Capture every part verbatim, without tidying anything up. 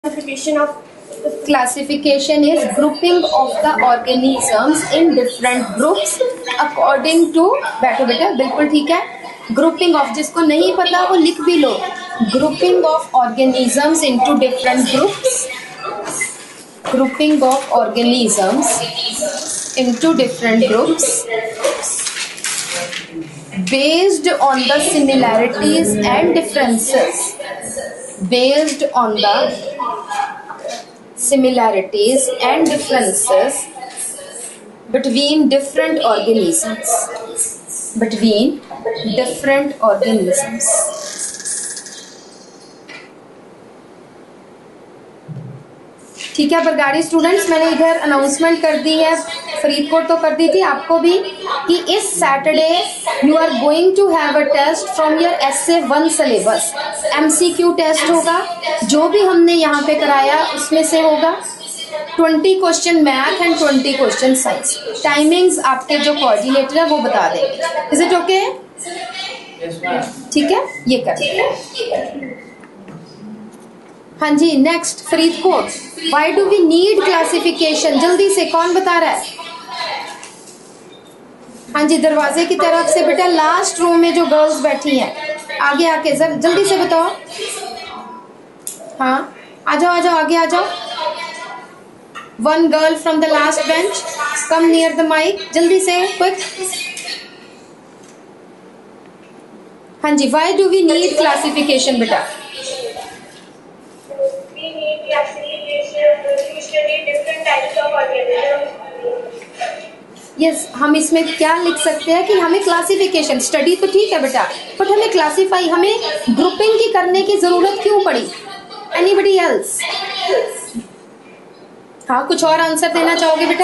Classification of classification is grouping of the organisms in different groups according to बैठो बेटा बिल्कुल ठीक है. ग्रुपिंग ऑफ जिसको नहीं पता वो लिख भी लो. Grouping of organisms into different groups. Grouping of organisms into different groups based on the similarities and differences. Based on the similarities and differences between different organisms. Between different organisms. ठीक है Bargari students, मैंने इधर announcement कर दी है, फरीदकोट तो कर दी थी आपको भी, कि इस Saturday you are going to have a test from your S A one syllabus. MCQ test होगा, जो भी हमने यहाँ पे कराया उसमें से होगा. Twenty question math and twenty question science. Timings आपके जो कोऑर्डिनेटर है वो बता देंगे. Is it okay? ठीक है, ये कर. हाँ जी, next Faridkot. Why do we need classification? जल्दी से कौन बता रहा है? हाँ जी, दरवाजे की तरफ से बेटा, लास्ट रो में जो गर्ल्स बैठी हैं, आगे आके जरा जल्दी से बताओ. हाँ, आ जाओ आ जाओ, आगे आ जाओ. One girl from the last bench, come near the mike, जल्दी से, क्विक. हाँ जी, why do we need classification बेटा? यस yes, हम इसमें क्या लिख सकते हैं कि हमें क्लासिफिकेशन, स्टडी तो ठीक है बेटा, बट हमें क्लासिफाई, हमें ग्रुपिंग की करने की जरूरत क्यों पड़ी? Anybody else? हाँ, कुछ और आंसर देना चाहोगे बेटा?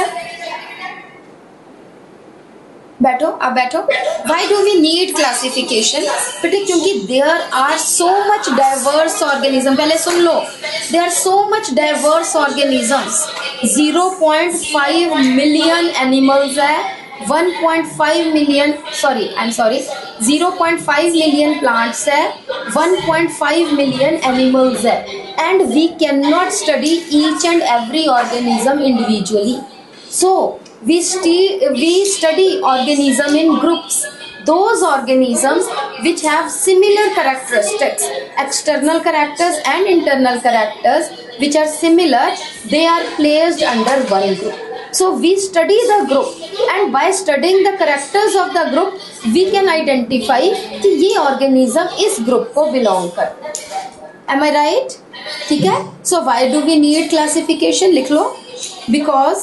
बैठो, अब बैठो. Why do we need classification? बेटे क्योंकि there are so much diverse organisms. पहले सुन लो, there are so much diverse organisms. zero point five million animals है, one point five million, sorry, I'm sorry, zero point five million plants है, one point five million animals है, and we cannot study each and every organism individually. So we st we study organism in groups. Those organisms which have similar characteristics, external characters and internal characters which are similar, they are placed under one group. So we study the group, and by studying the characters of the group we can identify कि ये organism इस group को belong करता है. Am I right? ठीक है. So why do we need classification? लिख लो. Because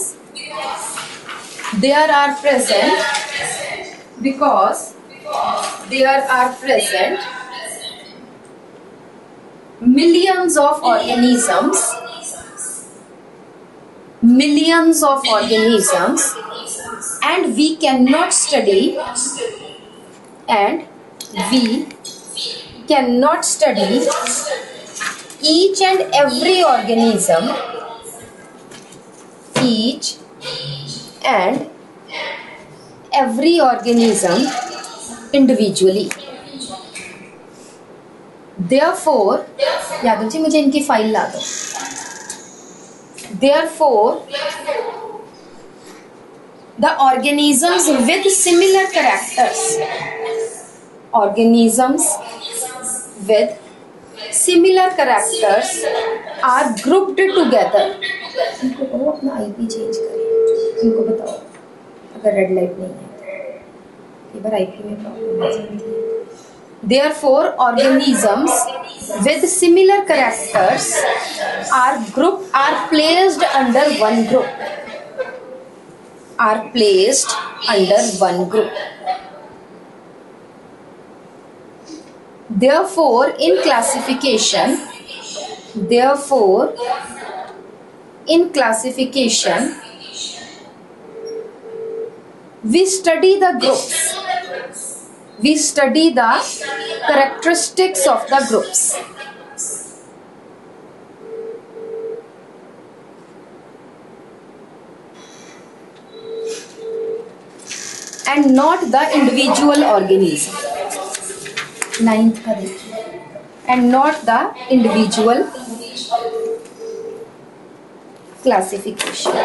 there are present because there are present millions of organisms millions of organisms and we cannot study and we cannot study each and every organism each and every organism individually. Therefore, Yadav ji मुझे इनकी file ला दो. Therefore, the organisms with similar characters, organisms with similar characters are grouped together. इनको कहो अपना IP change करें. इनको बताओ अगर रेड लाइट नहीं है, कई बार आईपी में प्रॉब्लम हो जाती है. Therefore, organisms with similar characters are group are placed under one group. Are placed under one group. Therefore, in classification, therefore, in classification, we study the groups. We study the characteristics of the groups. And not the individual organism. Ninth का देखिए. And not the individual classification.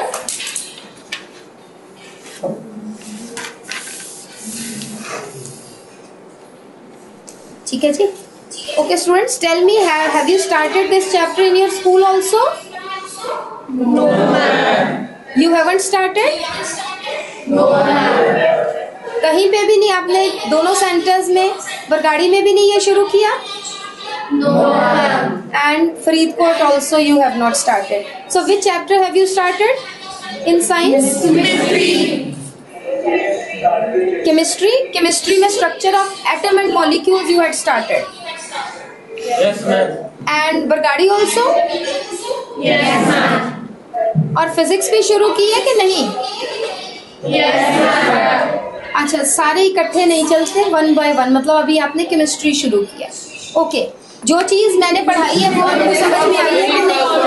ठीक है जी. Okay students, tell me, have, have you started this chapter in your school also? No ma'am. You haven't started? No ma'am. कहीं पे भी नहीं आपने दोनों सेंटर्स में, बरगाड़ी में भी नहीं ये शुरू किया? No ma'am. And Faridkot also you have not started. So which chapter have you started in science? Chemistry. Chemistry. Chemistry में structure of atom and molecules you had started. Yes ma'am. And Bargari also? Yes ma'am. और physics भी शुरू की है कि नहीं? Yes ma'am. अच्छा, सारे इकट्ठे नहीं चलते, वन बाय वन. मतलब अभी आपने केमिस्ट्री शुरू किया. ओके, जो चीज मैंने पढ़ाई है वो आपको समझ में आई है कि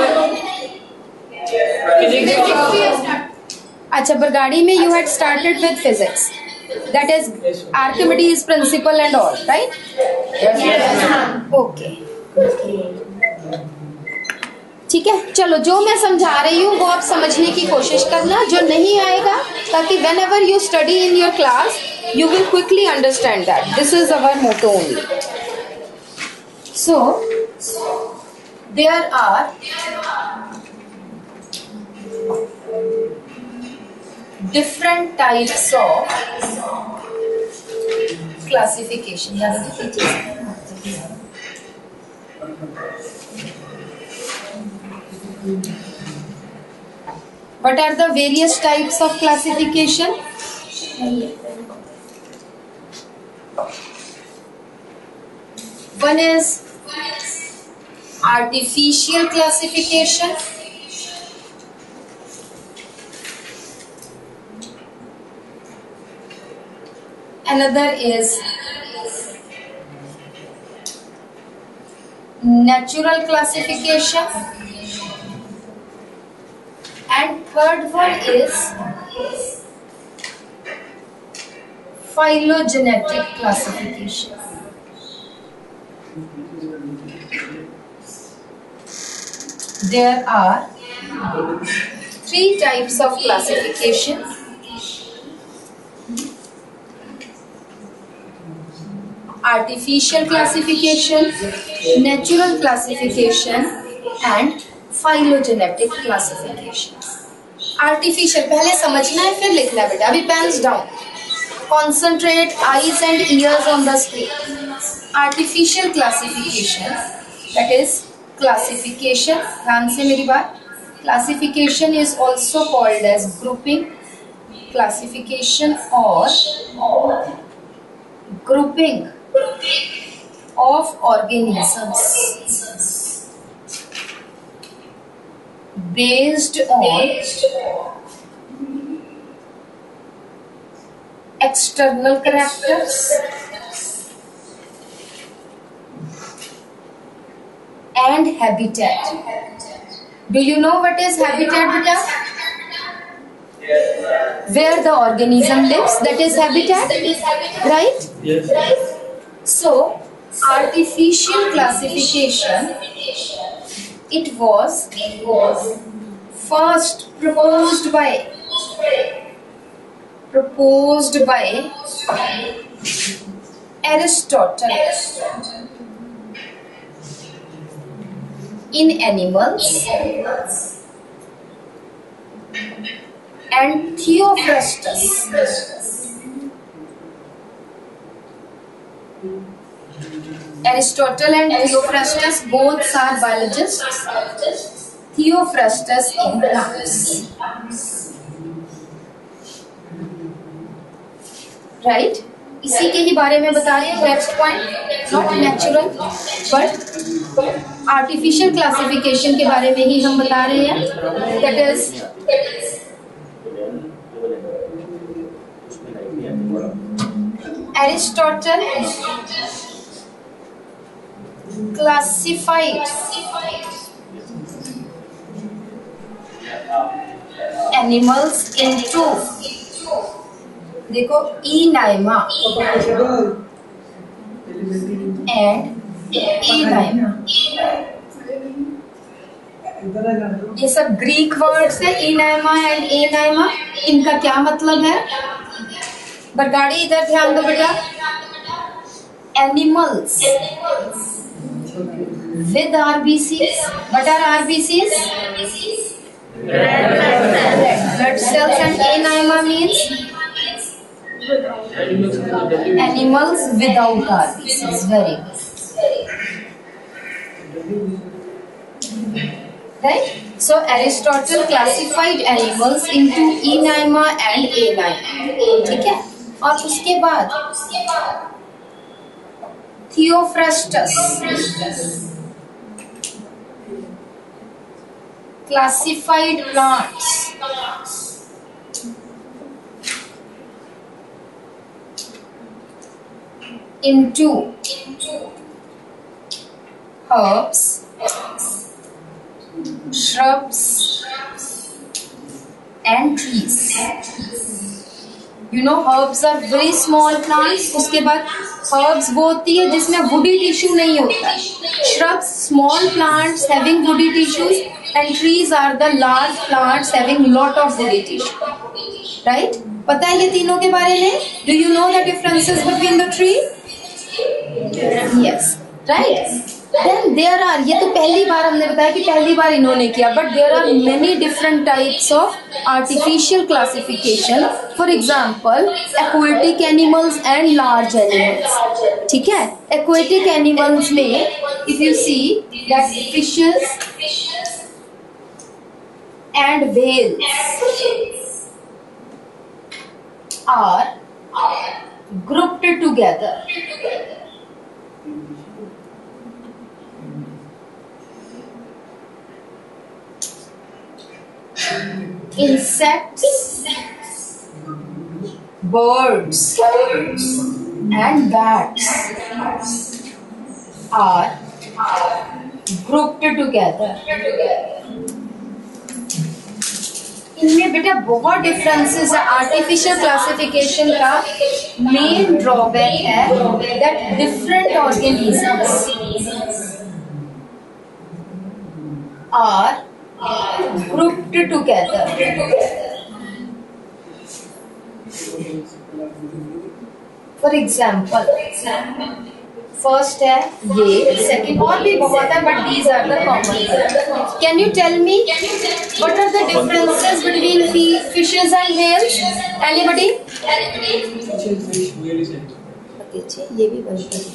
नहीं? अच्छा, बरगाड़ी में you had started with physics, that is Archimedes principle and all, right? Okay, ठीक है. चलो, जो मैं समझा रही हूँ वो आप समझने की कोशिश करना, जो नहीं आएगा, ताकि whenever you study in your class you will quickly understand that. This is our motto only. So there are different types of classification. What are the various types of classification? One is artificial classification. Another is natural classification. And third one is phylogenetic classification. There are three types of classification. Artificial classification, natural classification, and phylogenetic classification. Artificial पहले समझना है, फिर लिखना है बेटा. अभी pens down. Concentrate eyes and ears on the screen. Artificial classification, that is classification. ध्यान से मेरी बात. Classification is also called as grouping, classification or grouping of organisms based on external characters and habitat. Do you know what is habitat, beta? Where the organism lives, that is habitat, right? Yes. So, artificial classification, it was first proposed by proposed by Aristotle in animals and Theophrastus Aristotle and Theophrastus both are biologists. Theophrastus in plants. Right? इसी के ही बारे में बता रहे हैं. Next point, not natural but artificial classification के बारे में ही हम बता रहे हैं. That is Aristotle classified animals into, देखो, Emaima and Emaima. ये सब ग्रीक वर्ड्स है, इनाइमा एंड एनाइमा। इनका क्या मतलब है? बरगाड़ी इधर ध्यान दो बेटा। Animals with R B Cs. What are R B Cs? Blood cells. And aneima means animals without R B Cs. Very good. Right? So Aristotle classified animals into enaima and aneima. ठीक है? और उसके बाद Theophrastus classified plants into herbs, shrubs and trees. You know herbs are very small plants. उसके बाद herbs वो होती है जिसमें woody tissue नहीं होता है. Shrubs small plants having woody tissues and trees are the large plants having lot of woody tissue. Right? पता है ये तीनों के बारे में? Do you know the differences between the tree? Yes. Right? Then there are, ये तो पहली बार हमने बताया कि पहली बार इन्होंने किया, but there are many different types of artificial classification. For example, aquatic animals and large animals. ठीक है? Aquatic animals में, if you see that fishes and whales are grouped together. Insects, birds, and bats are grouped together. इनमें बेटा बहुत differences है. Artificial classification का main drawback है that different organisms are grouped together. For example, first है ये, second और भी बहुत है, but these are the common. Can you tell me what are the differences between fishes and whales? Anybody? अच्छा, ये भी बनता है.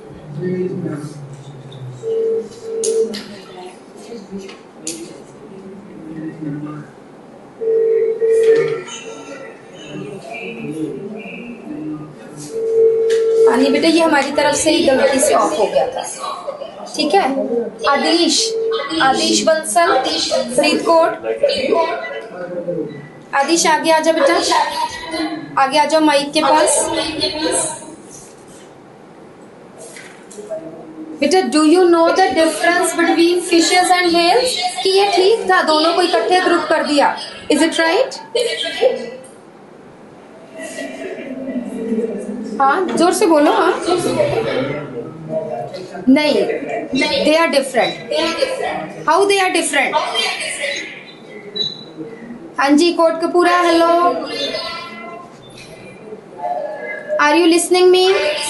पानी बेटा ये हमारी तरफ से ही गलती से ऑफ हो गया था. ठीक है? आदिश, आदिश बंसल, फरीदकोट. आदिश आगे आ जाओ बेटा, आगे आ जाओ माइक के पास. बेटा do you know the difference between fishes and whales? कि ये ठीक था, दोनों को इकट्ठे ग्रुप कर दिया. Is it right? हाँ जोर से बोलो. हाँ नहीं, they are different. How they are different? हाँ जी Kotkapura, hello, are you listening me?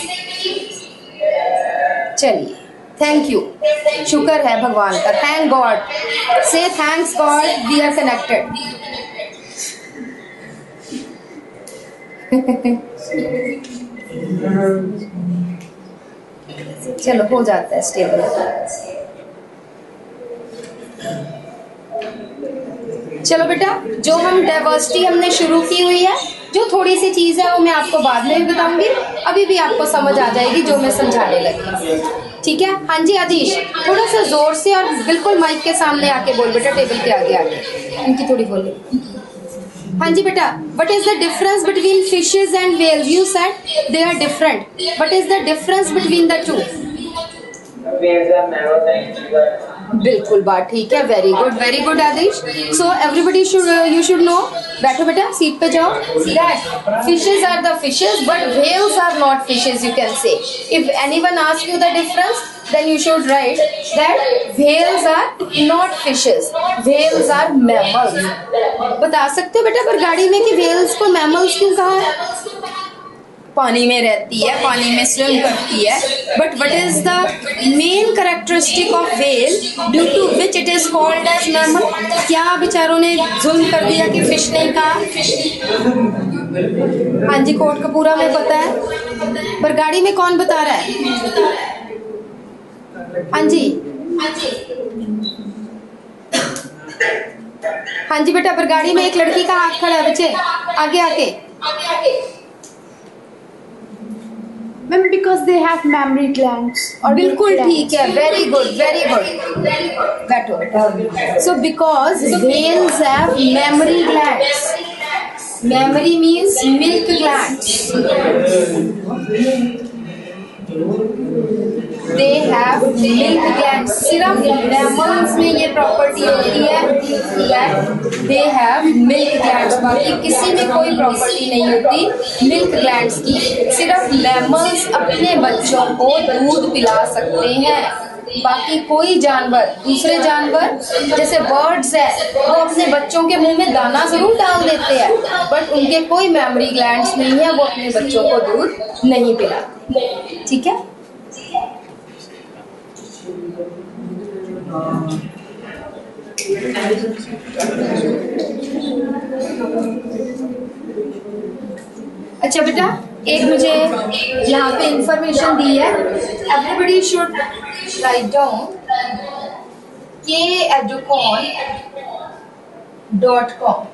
चलिए, थैंक यू, शुक्र है भगवान का. Thank God, say thanks God we are connected. चलो हो जाता है स्टेबल. चलो बेटा, जो हम डाइवर्सिटी हमने शुरू की हुई है, जो थोड़ी सी चीज है वो मैं आपको बाद में भी बताऊंगी, अभी भी आपको समझ आ जाएगी जो मैं समझाने लगी. ठीक है? हाँ जी आदिश, थोड़ा सा जोर से और बिल्कुल माइक के सामने आके बोल बेटा, टेबल के आगे आके इनकी थोड़ी बोलिए. हाँ जी बेटा, what is the difference between fishes and whales? You said they are different. What is the difference between the two? Whales are narrow than बिल्कुल बात ठीक है, very good very good Aadish. So everybody should you should know, बैठो बेटा seat पे जाओ, that fishes are the fishes but whales are not fishes, you can say. If anyone ask you the difference then you should write that whales are not fishes, whales are mammals। बता सकते हो बेटा पर गाड़ी में कि whales को mammals क्यों कहा है? पानी में रहती है, पानी में स्विम करती है, but what is the main characteristic of whale due to which it is called as mammal? क्या बेचारों ने जुल्म कर दिया कि फिश नहीं कहा? हाँ जी, कोट कपूरा में पता है, पर गाड़ी में कौन बता रहा है? हाँ जी हाँ जी बेटा, पर गाड़ी में एक लड़की का हाथ खड़ा है, बच्चे आगे आके। Ma'am because they have memory glands. और बिल्कुल ठीक है, वेरी गुड वेरी गुड, बैठो। So because whales have memory glands, memory means milk glands, they have milk glands. सिर्फ मैमल्स में ये प्रॉपर्टी होती है that they have milk glands, बाकी किसी में कोई प्रॉपर्टी नहीं होती मिल्क ग्लैंड्स की। सिर्फ मैमल्स अपने बच्चों को दूध पिला सकते हैं, बाकी कोई जानवर, दूसरे जानवर जैसे बर्ड्स है, वो अपने बच्चों के मुंह में दाना जरूर डाल देते हैं, बट उनके कोई मेमोरी ग्लैंड्स नहीं है, वो अपने बच्चों को दूध नहीं पिलाते। ठीक है, अच्छा बेटा, एक मुझे यहाँ पे इंफॉर्मेशन दी है, एवरीबडी शुड राइट डाउन के एडुकॉन डॉट कॉम,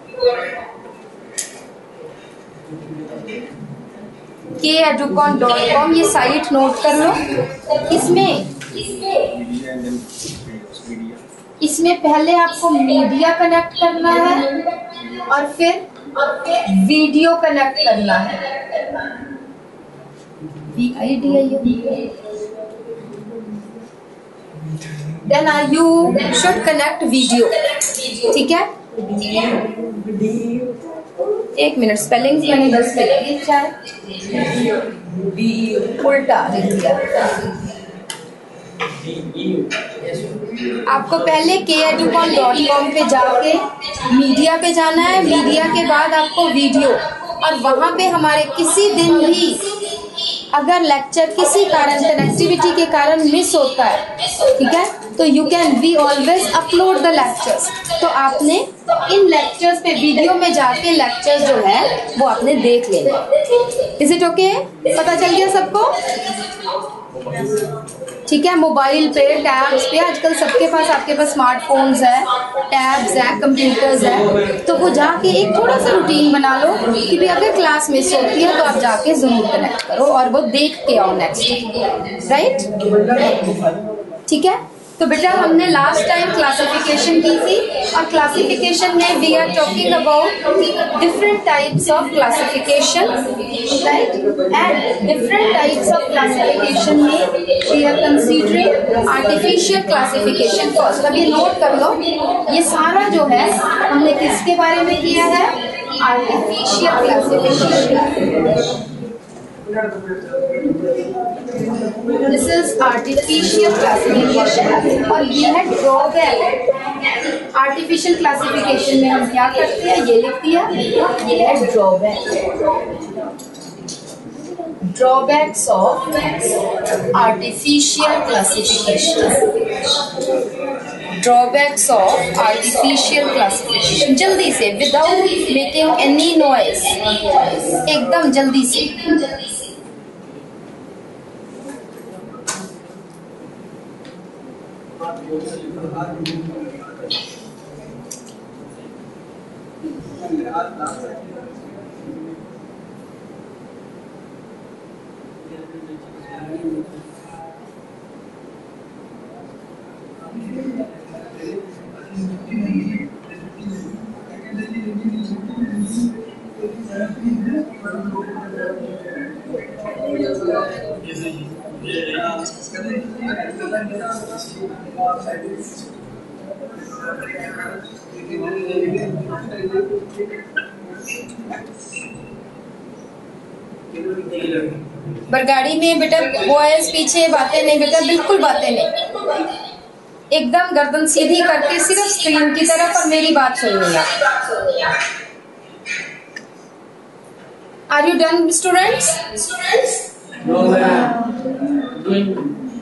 के एडुकॉन डॉट कॉम, ये साइट नोट कर लो। इसमें इसमें पहले आपको मीडिया कनेक्ट करना है और फिर वीडियो कनेक्ट करना है। Then you should connect video. ठीक है, एक मिनट, स्पेलिंग मैंने दस उल्टा लिख दिया। आपको पहले के एडुकॉन डॉट कॉम पे जाके मीडिया पे जाना है, मीडिया के बाद आपको वीडियो, और वहां पे हमारे किसी दिन भी अगर लेक्चर किसी कारण कनेक्टिविटी के कारण मिस होता है, ठीक है, तो you can we always upload the lectures. तो आपने इन लेक्चर्स पे वीडियो में जाके लेक्चर्स जो है वो आपने देख लेना। Is it okay? पता चल गया सबको? ठीक है, मोबाइल पे, टैब्स पे, आजकल सबके पास, आपके पास स्मार्टफोन्स है, टैब्स है, कंप्यूटर्स है, तो वो जाके एक थोड़ा सा रूटीन बना लो कि भी अगर क्लास मिस होती है तो आप जाके जरूर कनेक्ट करो और वो देख के आओ नेक्स्ट, राइट? ठीक है, तो बेटा हमने लास्ट टाइम क्लासिफिकेशन की थी, और क्लासिफिकेशन में we are talking about different types of classification, right? And different types of classification में we are considering artificial classification first. अभी नोट कर लो, ये सारा जो है हमने किसके बारे में किया है? Artificial classification. This is artificial classification और ये है ड्रॉबैक। आर्टिफिशियल क्लासिफिकेशन में हम क्या करते हैं, ये लिख दिया, ये है drawback. Drawbacks of artificial classification, drawbacks of artificial classification. जल्दी से, विदाउट मेकिंग एनी नॉइज, एकदम जल्दी से। बरगाड़ी में बेटा बॉयज पीछे बातें नहीं बेटा, बिल्कुल बातें नहीं, एकदम गर्दन सीधी करके सिर्फ स्क्रीन की तरफ और मेरी बात सुननी है। Are you done students? No, ma'am. Doing.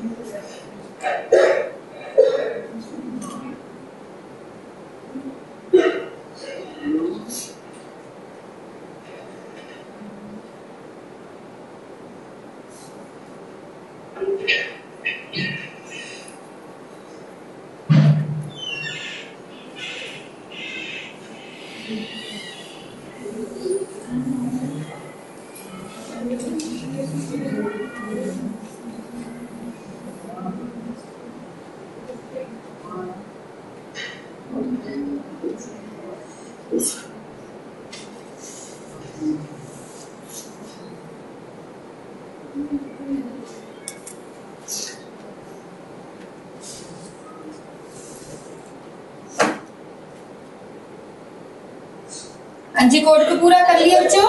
अंजी कोड को पूरा कर लिया बच्चों?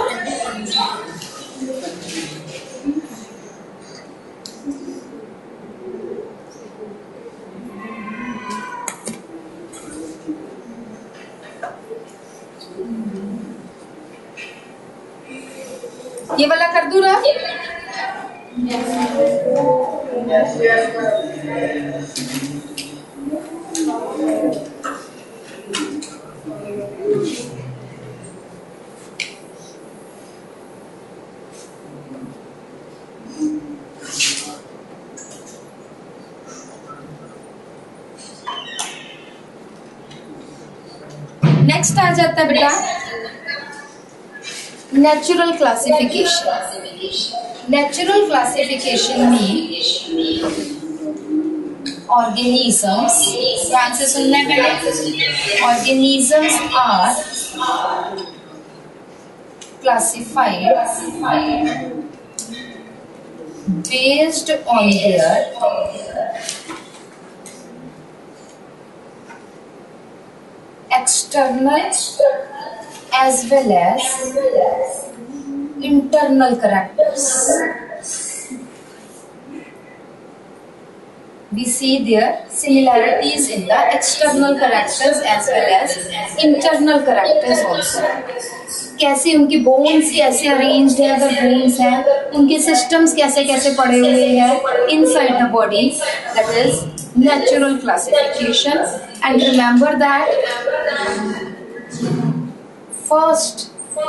ये वाला कर दूं ना? नेक्स्ट आ जाता है बेटा नेचुरल क्लासिफिकेशन। नेचुरल क्लासिफिकेशन में ऑर्गेनिजम्स, ध्यान से सुनना है बेटा, organisms are classified based on their external as well as internal characters. We see their similarities in the external characters as well as internal characters also. कैसे उनकी bones कैसे arranged है, अगर बोन्स हैं उनके सिस्टम्स कैसे कैसे पड़े हुए हैं inside the body, that is natural classification. And remember that first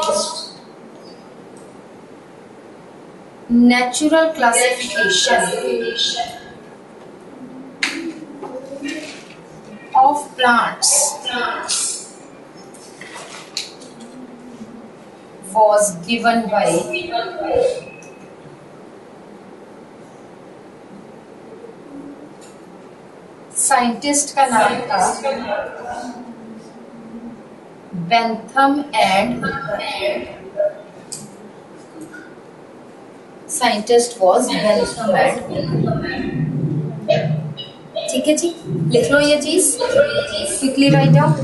natural classification of plants was given by scientist का नाम था Bentham and scientist was Bentham and, ठीक है जी, लिख लो ये चीज, क्विकली राइट डाउन।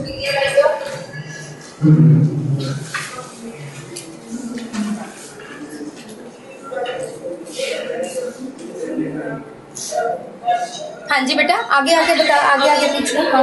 हाँ जी बेटा, आगे आगे बता, आगे आगे पूछो। हाँ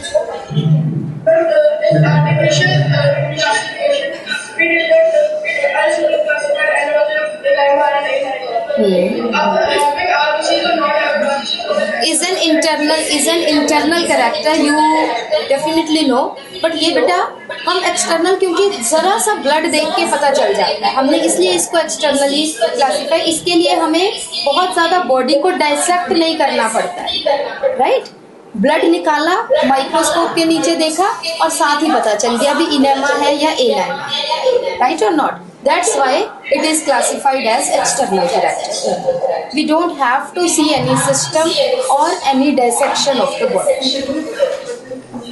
is an internal is an internal character, you definitely know, but ये बेटा हम एक्सटर्नल, क्योंकि जरा सा ब्लड देख के पता चल जाता है, हमने इसलिए इसको एक्सटर्नली क्लासिफाई, इसके लिए हमें बहुत ज्यादा बॉडी को डाइसेक्ट नहीं करना पड़ता है, राइट। ब्लड निकाला, माइक्रोस्कोप के नीचे देखा और साथ ही पता चल गया अभी इनेमा है या एनाइमा, right or not. That's why it is classified as external character. We don't have to see any system or any dissection of the body.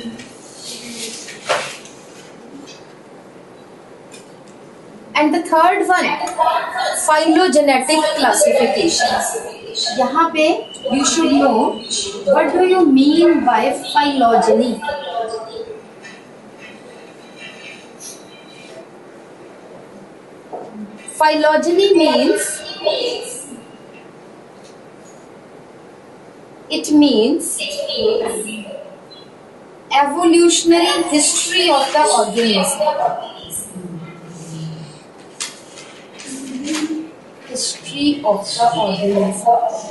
And the third one, phylogenetic classification. यहाँ पे you should know what do you mean by phylogeny. Phylogeny means it means evolutionary history of the organism. History of the organism.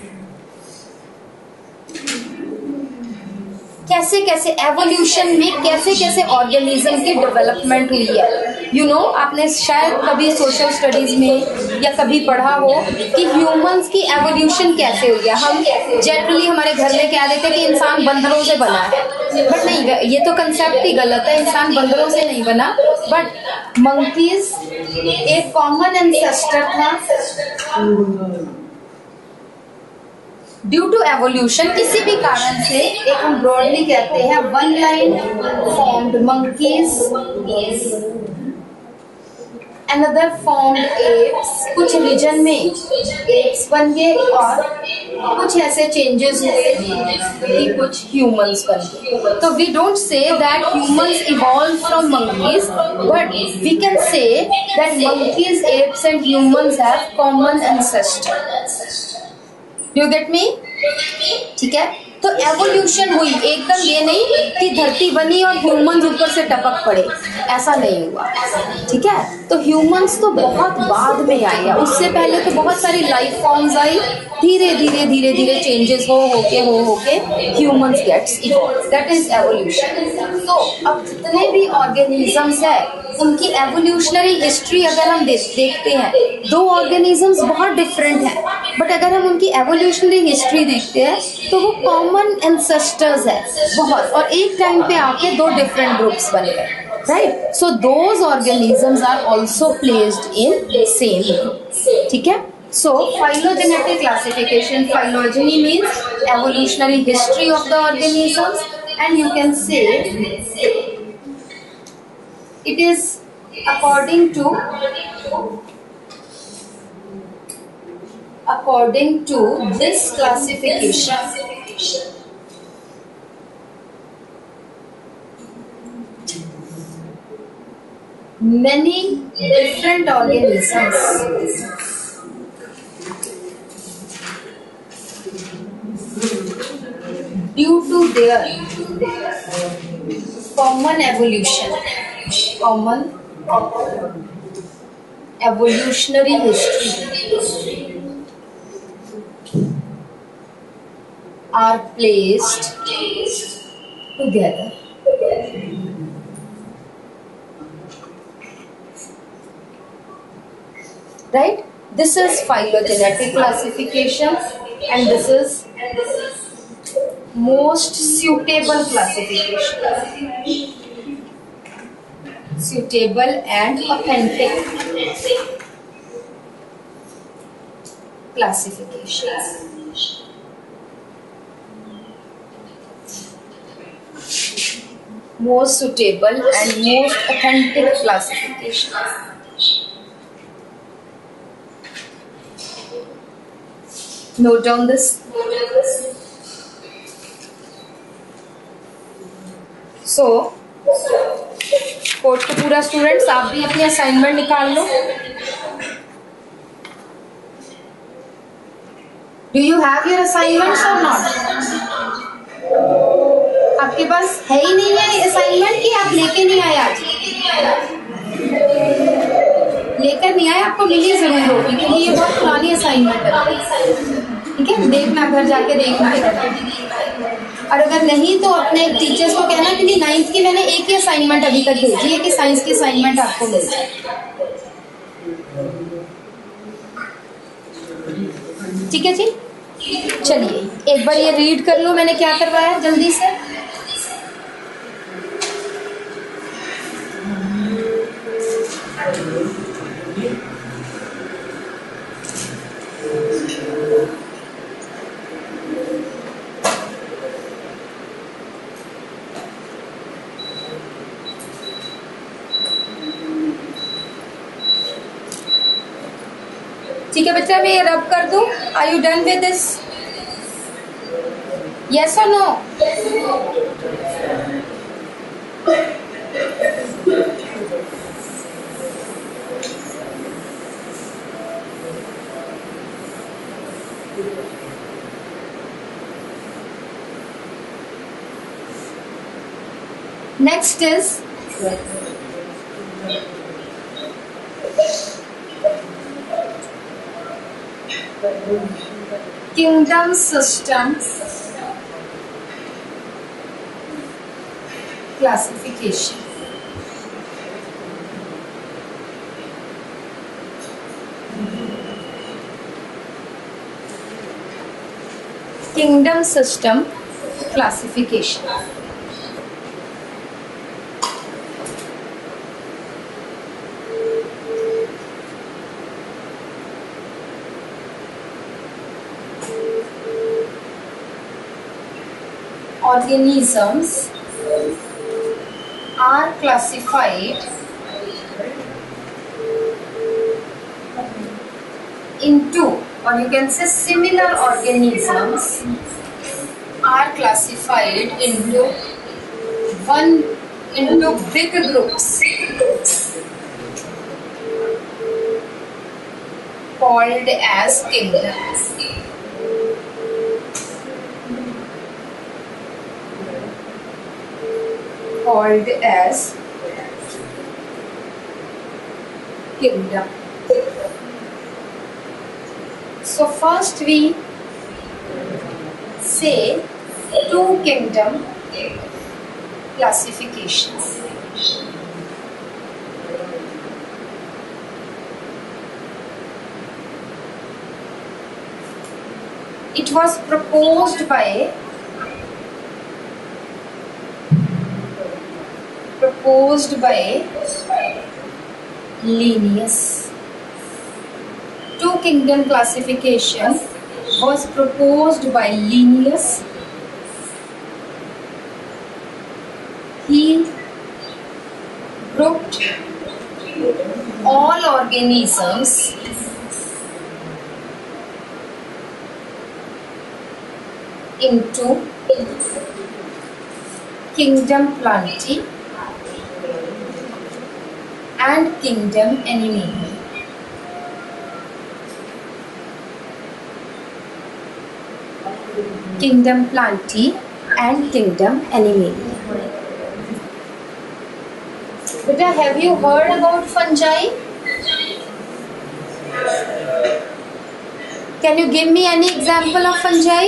कैसे कैसे evolution में कैसे कैसे organism की development हुई है. यू you नो know, आपने शायद कभी सोशल स्टडीज में या कभी पढ़ा हो कि ह्यूमंस की एवोल्यूशन कैसे हुई है. हम जनरली हमारे घर में कह देते हैं कि इंसान बंदरों से बना है, बट नहीं, ये तो कंसेप्ट ही गलत है. इंसान बंदरों से नहीं बना, बट मंकीज एक कॉमन एंसेस्टर था. ड्यू टू एवोल्यूशन किसी भी कारण से, एक हम ब्रॉडली कहते हैं one line formed monkeys, another formed apes. कुछ रीजन में एप्स बन गए और कुछ ऐसे चेंजेस हुए कि कुछ ह्यूमंस बन गए. तो we don't say that humans evolve from monkeys, but we can say that monkeys, apes and humans have common ancestor. You get me? ठीक है. तो एवोल्यूशन हुई, एकदम ये नहीं कि धरती बनी और ह्यूमंस ऊपर से टपक पड़े, ऐसा नहीं हुआ. ठीक है. तो ह्यूमंस तो बहुत बाद में आए हैं, उससे पहले तो बहुत सारी लाइफ फॉर्म्स आई. धीरे धीरे धीरे धीरे चेंजेस हो होके हो होके humans gets evolve. That is evolution. तो अब जितने भी ऑर्गेनिजम्स है उनकी एवोल्यूशनरी हिस्ट्री अगर हम दे, देखते हैं, दो ऑर्गेनिजम्स बहुत डिफरेंट हैं, बट अगर हम उनकी एवोल्यूशनरी हिस्ट्री देखते हैं तो वो कॉमन एंसेस्टर्स है बहुत, और एक टाइम पे आके दो डिफरेंट ग्रुप्स बन गए. Right. So those organisms are also placed in same group. ठीक है. So phylogenetic classification, phylogeny means evolutionary history of the organisms, and you can say it is according to according to this classification many different organisms due to their common evolution, common evolutionary history are placed together. Right? This is phylogenetic classification, and this is most suitable classification. Suitable and authentic classification. Most suitable and most authentic classification. Note down this. So, कोर्ट को पूरा students आप भी अपनी assignment निकाल लो. Do you have your assignments or not? आपके पास है ही नहीं है असाइनमेंट की आप लेके नहीं आए? आज लेकर नहीं आए, आपको मिली जरूर होगी क्योंकि ये बहुत पुरानी असाइनमेंट है. ठीक है. देखना, घर जाके देखना, और अगर नहीं तो अपने टीचर्स को कहना क्योंकि नाइन्थ की मैंने एक ही असाइनमेंट अभी तक भेजी है कि साइंस की असाइनमेंट आपको मिल जाए. ठीक है जी. चलिए एक बार ये रीड कर लो मैंने क्या करवाया जल्दी से. ठीक है बच्चा, मैं ये रब कर दूं? Are you done with this? Yes or no? Next is kingdom system classification. Kingdom system classification. Organisms are classified into, or you can say similar organisms are classified into one into big groups called as kingdoms. Called as kingdom. So first we say two kingdom classifications. It was proposed by proposed by Linnaeus. Two kingdom classification was proposed by Linnaeus. He grouped all organisms into kingdom Plantae and kingdom Animalia. Kingdom Plantae and kingdom Animalia. Beta, have you heard about fungi? Can you give me any example of fungi?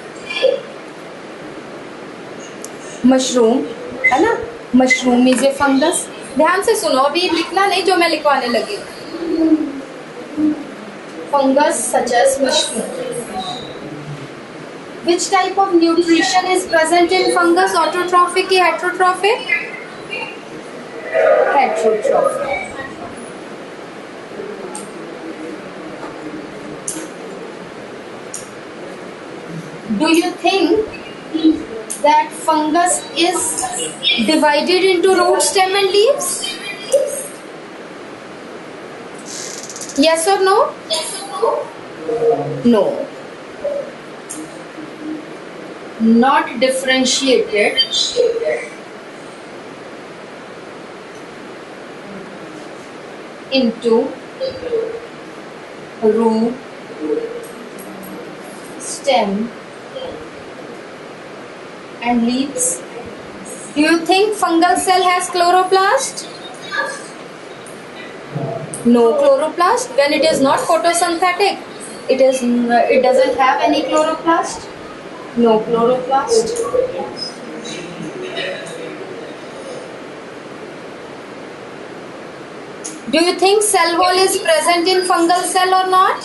Mushroom, है ना? Mushroom is a fungus. ध्यान से सुनो, अभी लिखना नहीं जो मैं लिखवाने लगी. Fungus such as mushroom. Which type of nutrition is present in fungus? Autotrophic या heterotrophic? Heterotrophic. Do you think that fungus is divided into root, stem and leaves? Yes or no? No. Not differentiated into root, stem and leaves. Do you think fungal cell has chloroplast? No chloroplast. When it is not photosynthetic, it is it doesn't have any chloroplast. No chloroplast. Do you think cell wall is present in fungal cell or not?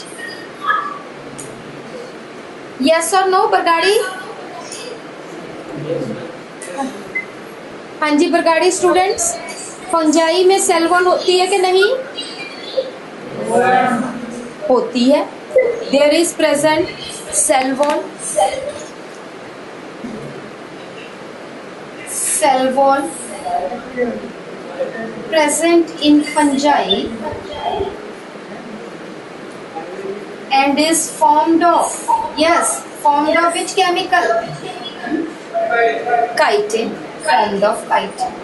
Yes or no, Bargadi? हाँ जी Bargari students, fungi में cell wall होती है कि नहीं? होती है. There is present cell wall. Cell wall present in fungi and is formed of, yes, formed of which chemical? Chitin, formed of chitin.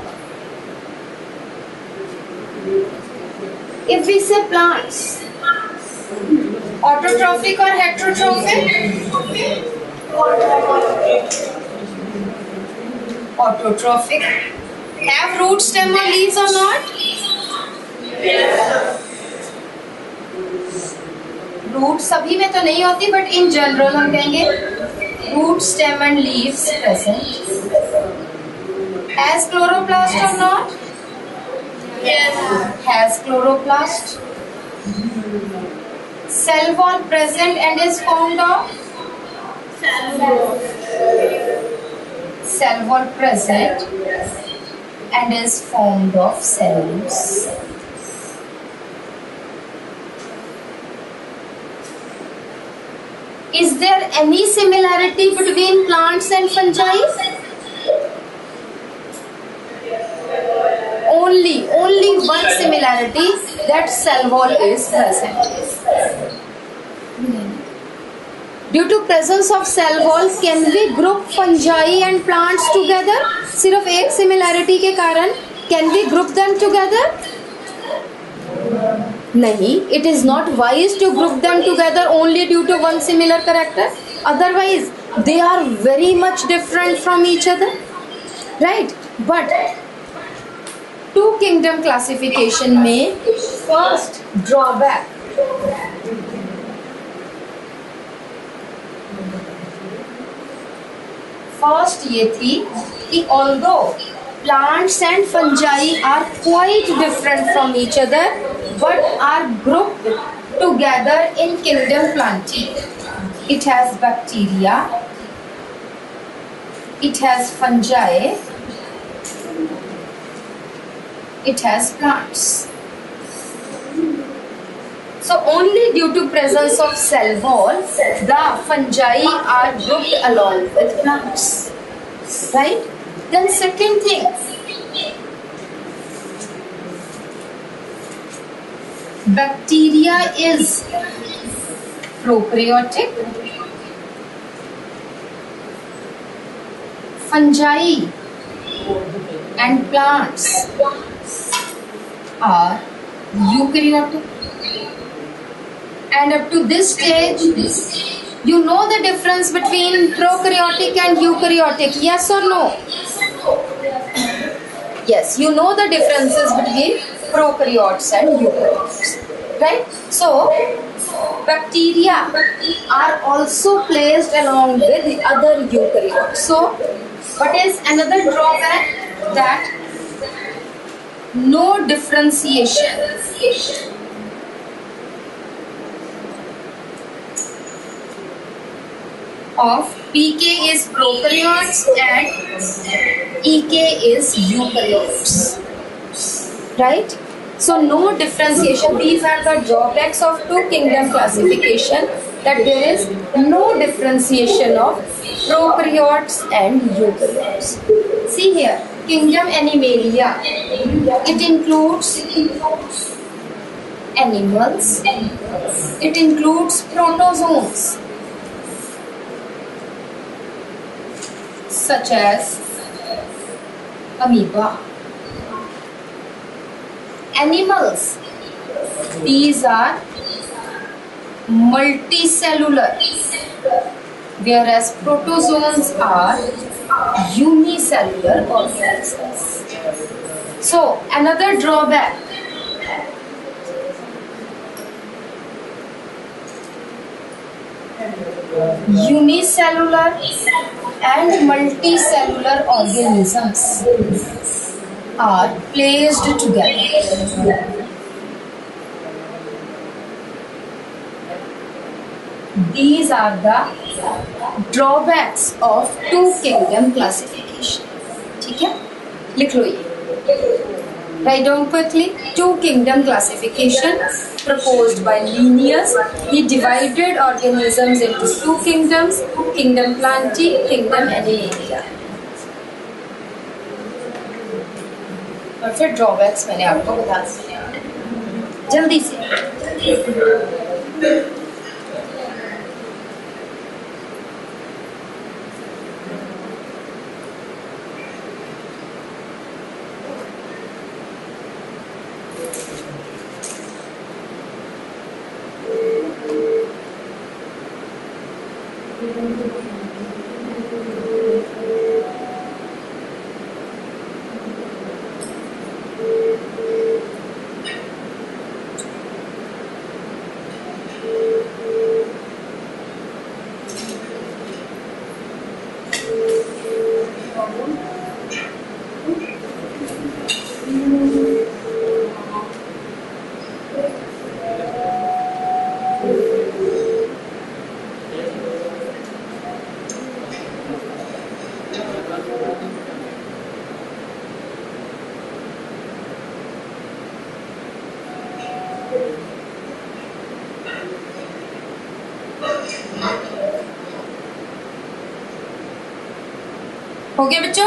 If we say plants, autotrophic or heterotrophic? Autotrophic. Have root, stem or leaves or not? Root सभी में तो नहीं होती, but in general हम कहेंगे root, stem and leaves present. Has chloroplast or not? Has chloroplast. Cell wall present and is formed of? Cell wall present and is formed of cellulose. Is there any similarity between plants and fungi? Only, only one similarity, that cell wall is present. Due to presence of cell wall, can we group fungi and plants together? सिर्फ एक similarity के कारण can we group them together? नहीं, it is not wise to group them together only due to one similar character. Otherwise, they are very much different from each other, right? But two kingdom classification में first drawback, first ये थी कि although plants and fungi are quite different from each other but are grouped together in kingdom Plantae. It has bacteria, it has fungi, it has plants. So only due to presence of cell wall, the fungi are grouped along with plants, right? Then second thing, bacteria is prokaryotic, fungi and plants are eukaryotic. And up to this stage, you know the difference between prokaryotic and eukaryotic, yes or no? Yes, you know the differences between prokaryotes and eukaryotes, right? So, bacteria are also placed along with the other eukaryotes. So, what is another drawback? That no differentiation of P K is prokaryotes and E K is eukaryotes, right? So no differentiation. These are the drawbacks of two kingdom classification, that there is no differentiation of prokaryotes and eukaryotes. See here, kingdom Animalia, it includes animals, it includes protozoans such as amoeba. Animals, these are multicellular, whereas protozoans are unicellular organisms. So another drawback, unicellular and multicellular organisms are placed together. These are the drawbacks of two kingdom classification. ठीक है, लिख लो ये. Write down quickly. Two kingdom classification proposed by Linnaeus. He divided organisms into two kingdoms: kingdom Plantae, kingdom Animalia. और फिर drawbacks मैंने आपको बता दिए जल्दी से. हो गया बच्चों?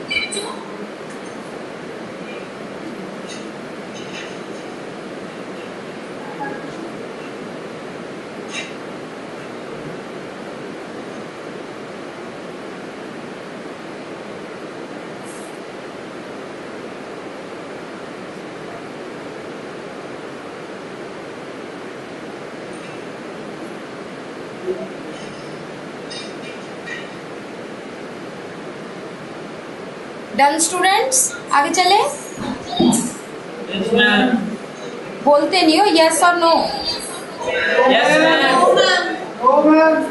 डन स्टूडेंट्स, आगे चले। Yes, ma'am. बोलते नहीं हो yes or no. Yes, ma'am. Oh, ma'am.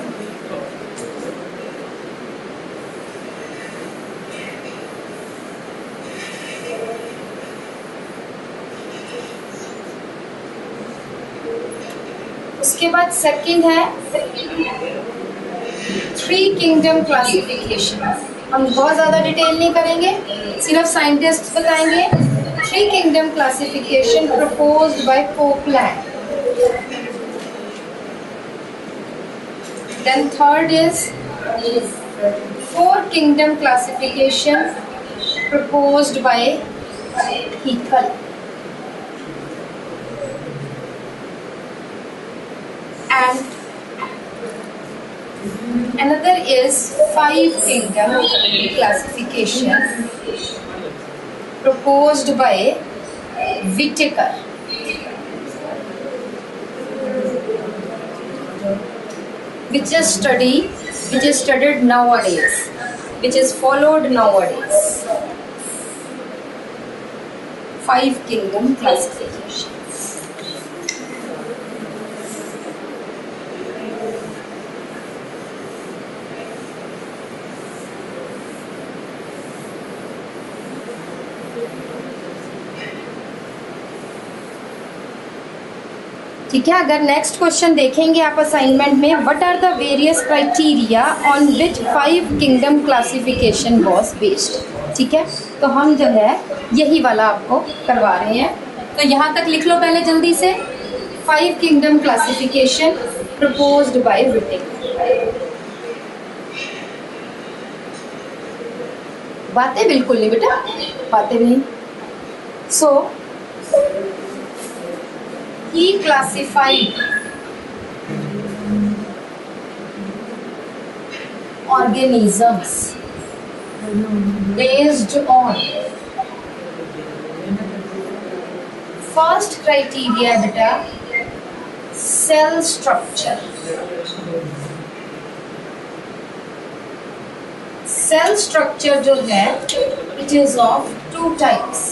उसके बाद सेकंड है थ्री किंगडम क्लासिफिकेशन। हम बहुत ज्यादा डिटेल नहीं करेंगे, सिर्फ साइंटिस्ट बताएंगे। Three kingdom classification proposed by Copeland. Then third is four kingdom classification proposed by Haeckel. And another is five kingdom classification proposed by Whittaker, which is study which is studied nowadays, which is followed nowadays. Five kingdom classification. ठीक है। अगर next question देखेंगे आप assignment में, what are the various criteria on which five kingdom classification was based. ठीक है, तो हम जो है यही वाला आपको करवा रहे हैं। तो यहाँ तक लिख लो पहले जल्दी से। Five kingdom classification proposed by Whittaker. बातें बिल्कुल नहीं बेटा, बातें नहीं। सो he classified organisms based on first criteria beta cell structure। cell structure जो है it is of two types।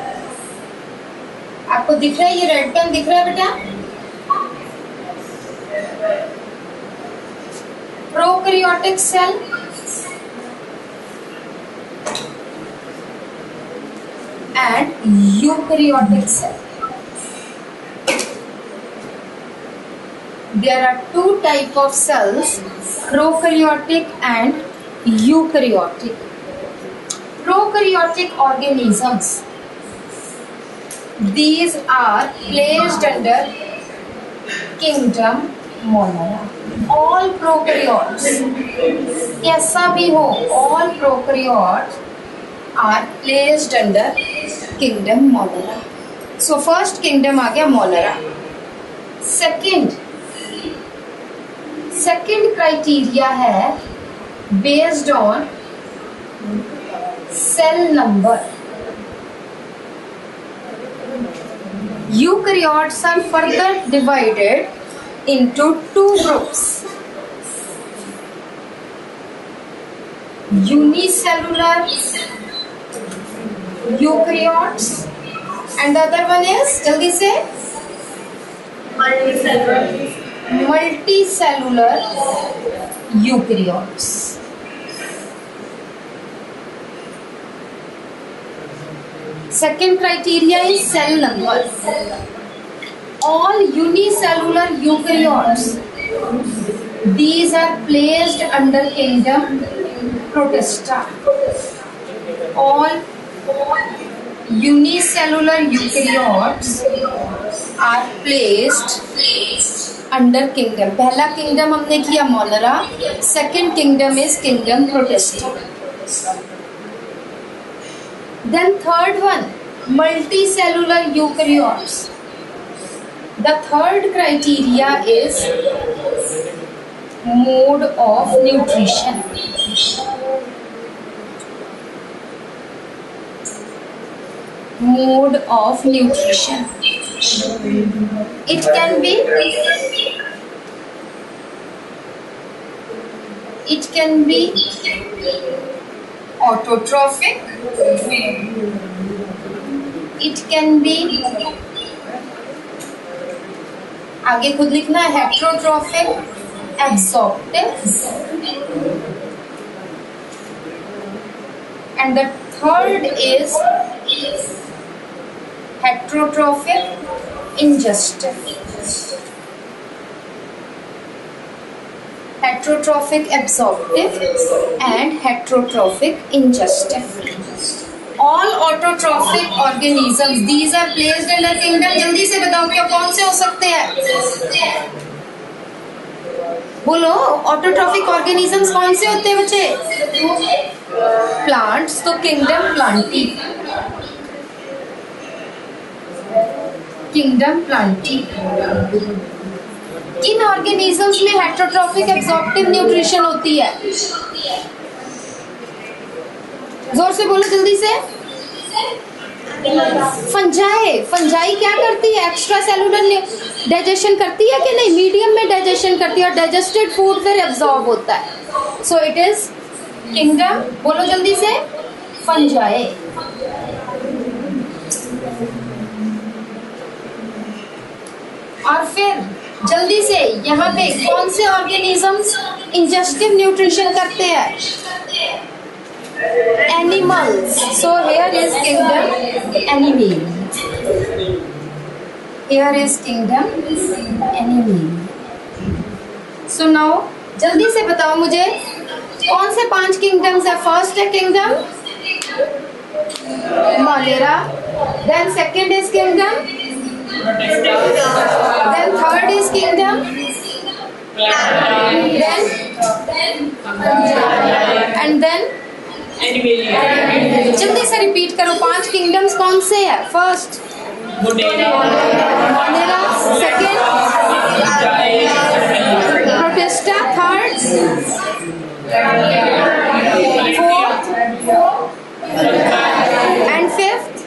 आपको दिख रहा है, ये रेड पेन दिख रहा है बेटा? Prokaryotic cell and eukaryotic cell. There are two type of cells, prokaryotic and eukaryotic. Prokaryotic organisms, these are placed under kingdom Monera. All prokaryotes, कैसा भी हो, all prokaryotes are placed under kingdom Monera. So first kingdom आ गया Monera. Second, second criteria है based on cell number। Eukaryotes are further divided into two groups. Unicellular eukaryotes and the other one is, जल्दी से, multicellular eukaryotes. Second criteria is cell number. All unicellular eukaryotes, these are placed under kingdom Protista. All unicellular eukaryotes are placed under kingdom. पहला kingdom हमने किया Monera, second kingdom is kingdom Protista. Then third one, multicellular eukaryotes. The third criteria is mode of nutrition. Mode of nutrition. It can be it can be autotrophic. It can be, आगे खुद लिखना है, heterotrophic, absorptive, and the third is heterotrophic, ingestive. Heterotrophic absorptive and heterotrophic ingestive. All autotrophic organisms, these are placed in a kingdom. जल्दी से बताओ क्या कौन से हो सकते हैं? बोलो, autotrophic organisms कौन से होते हैं बच्चे? Plants, तो kingdom Plantae. Kingdom Plantae. किन ऑर्गेनिजम्स में हेटरोट्रॉफिक एब्जॉर्प्टिव न्यूट्रिशन होती है? जोर से बोलो जल्दी से. फंजाई. फंजाई क्या करती है? एक्स्ट्रा सेलुलर डाइजेशन करती है कि नहीं? मीडियम में डाइजेशन करती है और डाइजेस्टेड फूड फिर एब्जॉर्ब होता है. सो इट इज किंगडम, बोलो जल्दी से, फंजाई. और फिर जल्दी से यहाँ पे कौन से ऑर्गेनिजम्स इंजेस्टिव न्यूट्रिशन करते हैं? Animals. So here is kingdom animal. Here is kingdom animal. So now जल्दी से बताओ मुझे कौन से पांच किंगडम्स है? फर्स्ट है kingdom Monera. Then second is kingdom. Then third is kingdom. Then and then जल्दी से रिपीट करो, पांच किंगडम्स कौन से है? First Monera, second Protista, third, fourth and fifth.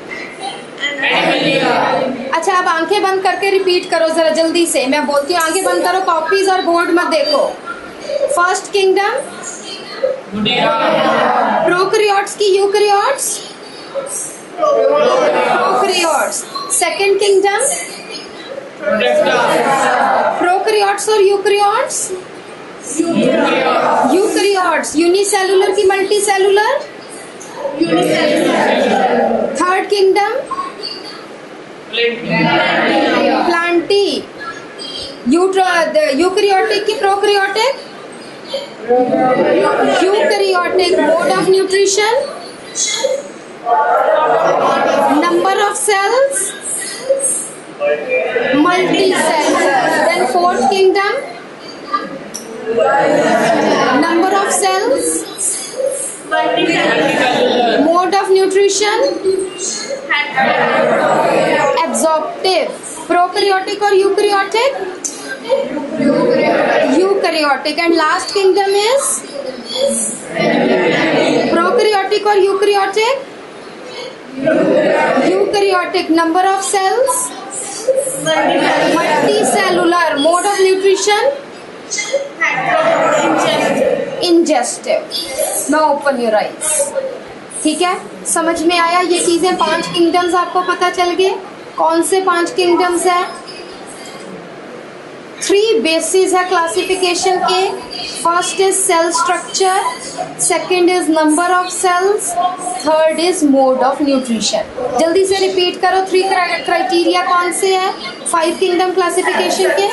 अच्छा, अब आंखें बंद करके रिपीट करो जरा जल्दी से. मैं बोलती हूँ आंखें बंद करो, कॉपीज और बोर्ड मत देखो. फर्स्ट किंगडम प्रोकैरियोट्स की eukaryotes. Prokaryotes. Second kingdom prokaryotes और यूकैरियोट्स. यूकैरियोट्स. यूनिसेलुलर की multicellular. Third kingdom Plantae. Eukaryotic की prokaryotic. Eukaryotic. Mode of nutrition. Number of cells. Multicellular. Then fourth kingdom. Number of cells. Mode of nutrition. Absorptive. Prokaryotic or eukaryotic? Eukaryotic. And last kingdom is prokaryotic or eukaryotic? Eukaryotic. Number of cells. Multicellular mode of nutrition ingestive. Now open your eyes. ठीक है, समझ में आया? ये चीजें पांच kingdoms आपको पता चल गए। कौन से पांच किंगडम्स है? थ्री बेसिस है क्लासिफिकेशन के। First is cell structure, second is number of cells, third is mode of nutrition. जल्दी से रिपीट करो, थ्री क्राइटेरिया कौन से है फाइव किंगडम क्लासिफिकेशन के?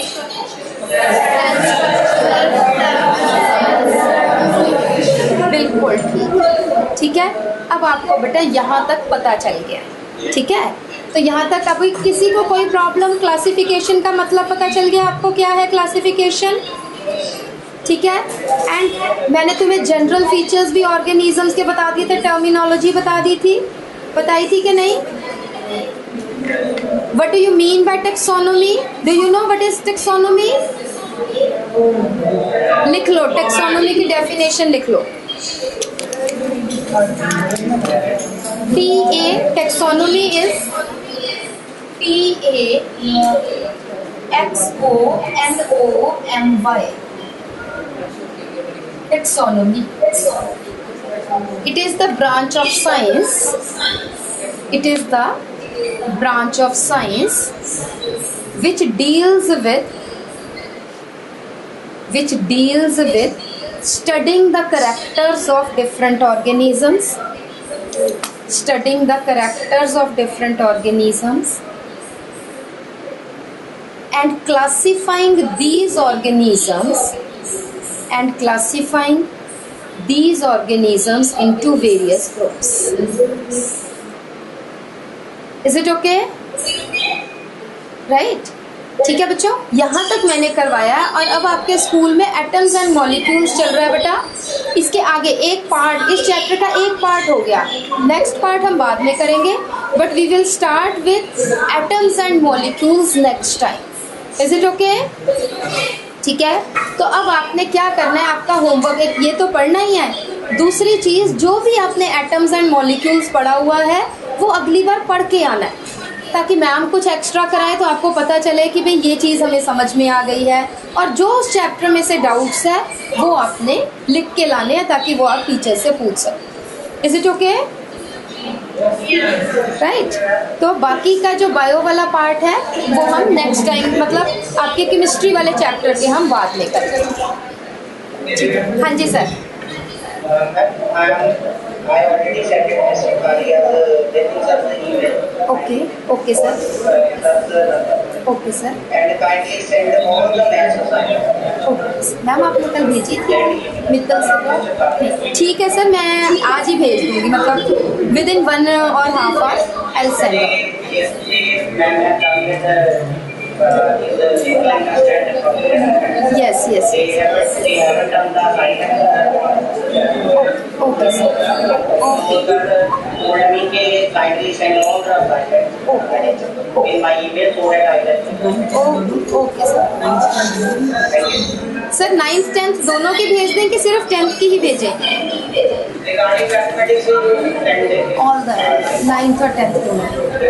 बिल्कुल ठीक। ठीक है, अब आपको बेटा यहाँ तक पता चल गया। ठीक है, तो यहाँ तक अभी किसी को कोई प्रॉब्लम? क्लासिफिकेशन का मतलब पता चल गया आपको क्या है क्लासिफिकेशन? ठीक है, एंड मैंने तुम्हें जनरल फीचर्स भी ऑर्गेनिजम्स के बता दिए थे, टर्मिनोलॉजी बता दी थी, बताई थी कि नहीं? What do you mean by taxonomy? Do you know what is taxonomy? लिख लो, टेक्सोनोमी की डेफिनेशन लिख लो। T A taxonomy is T A X O N O M Y taxonomy. It is the branch of science. It is the branch of science which deals with which deals with studying the characters of different organisms. Studying the characters of different organisms. And classifying these organisms and classifying these organisms into various groups. Is it okay? Right? ठीक है बच्चों, यहाँ तक मैंने करवाया और अब आपके स्कूल में एटम्स एंड मॉलिक्यूल्स चल रहा है बेटा। इसके आगे एक पार्ट, इस चैप्टर का एक पार्ट हो गया, नेक्स्ट पार्ट हम बाद में करेंगे, but we will start with atoms and molecules next time. Is it okay? ठीक है, तो अब आपने क्या करना है, आपका होमवर्क एक ये तो पढ़ना ही है। दूसरी चीज, जो भी आपने एटम्स एंड मॉलिक्यूल्स पढ़ा हुआ है वो अगली बार पढ़ के आना है, ताकि मैम कुछ एक्स्ट्रा कराए तो आपको पता चले कि भाई ये चीज़ हमें समझ में आ गई है। और जो उस चैप्टर में से डाउट्स है वो आपने लिख के लाने हैं ताकि वो आप टीचर से पूछ सकें। Is it okay? राइट, तो बाकी का जो बायो वाला पार्ट है वो हम नेक्स्ट टाइम, मतलब आपके केमिस्ट्री वाले चैप्टर के हम बाद में करेंगे। हाँ जी sir. Okay okay sir, okay sir. Ma'am आपने कल भेजी थी मित्तल से? ठीक है सर, मैं आज ही भेज दूंगी, मतलब विद इन वन और half hour I will send. Yes, yes, yes. Okay, sir. Okay. Told me कि kindly send all the assignments. Okay. In my email so that I can. Oh, okay, sir. Thank you. Sir ninth tenth दोनों की भेज दें कि सिर्फ tenth की ही भेजें? Regarding mathematics, all the ninth और टेंथ दोनों।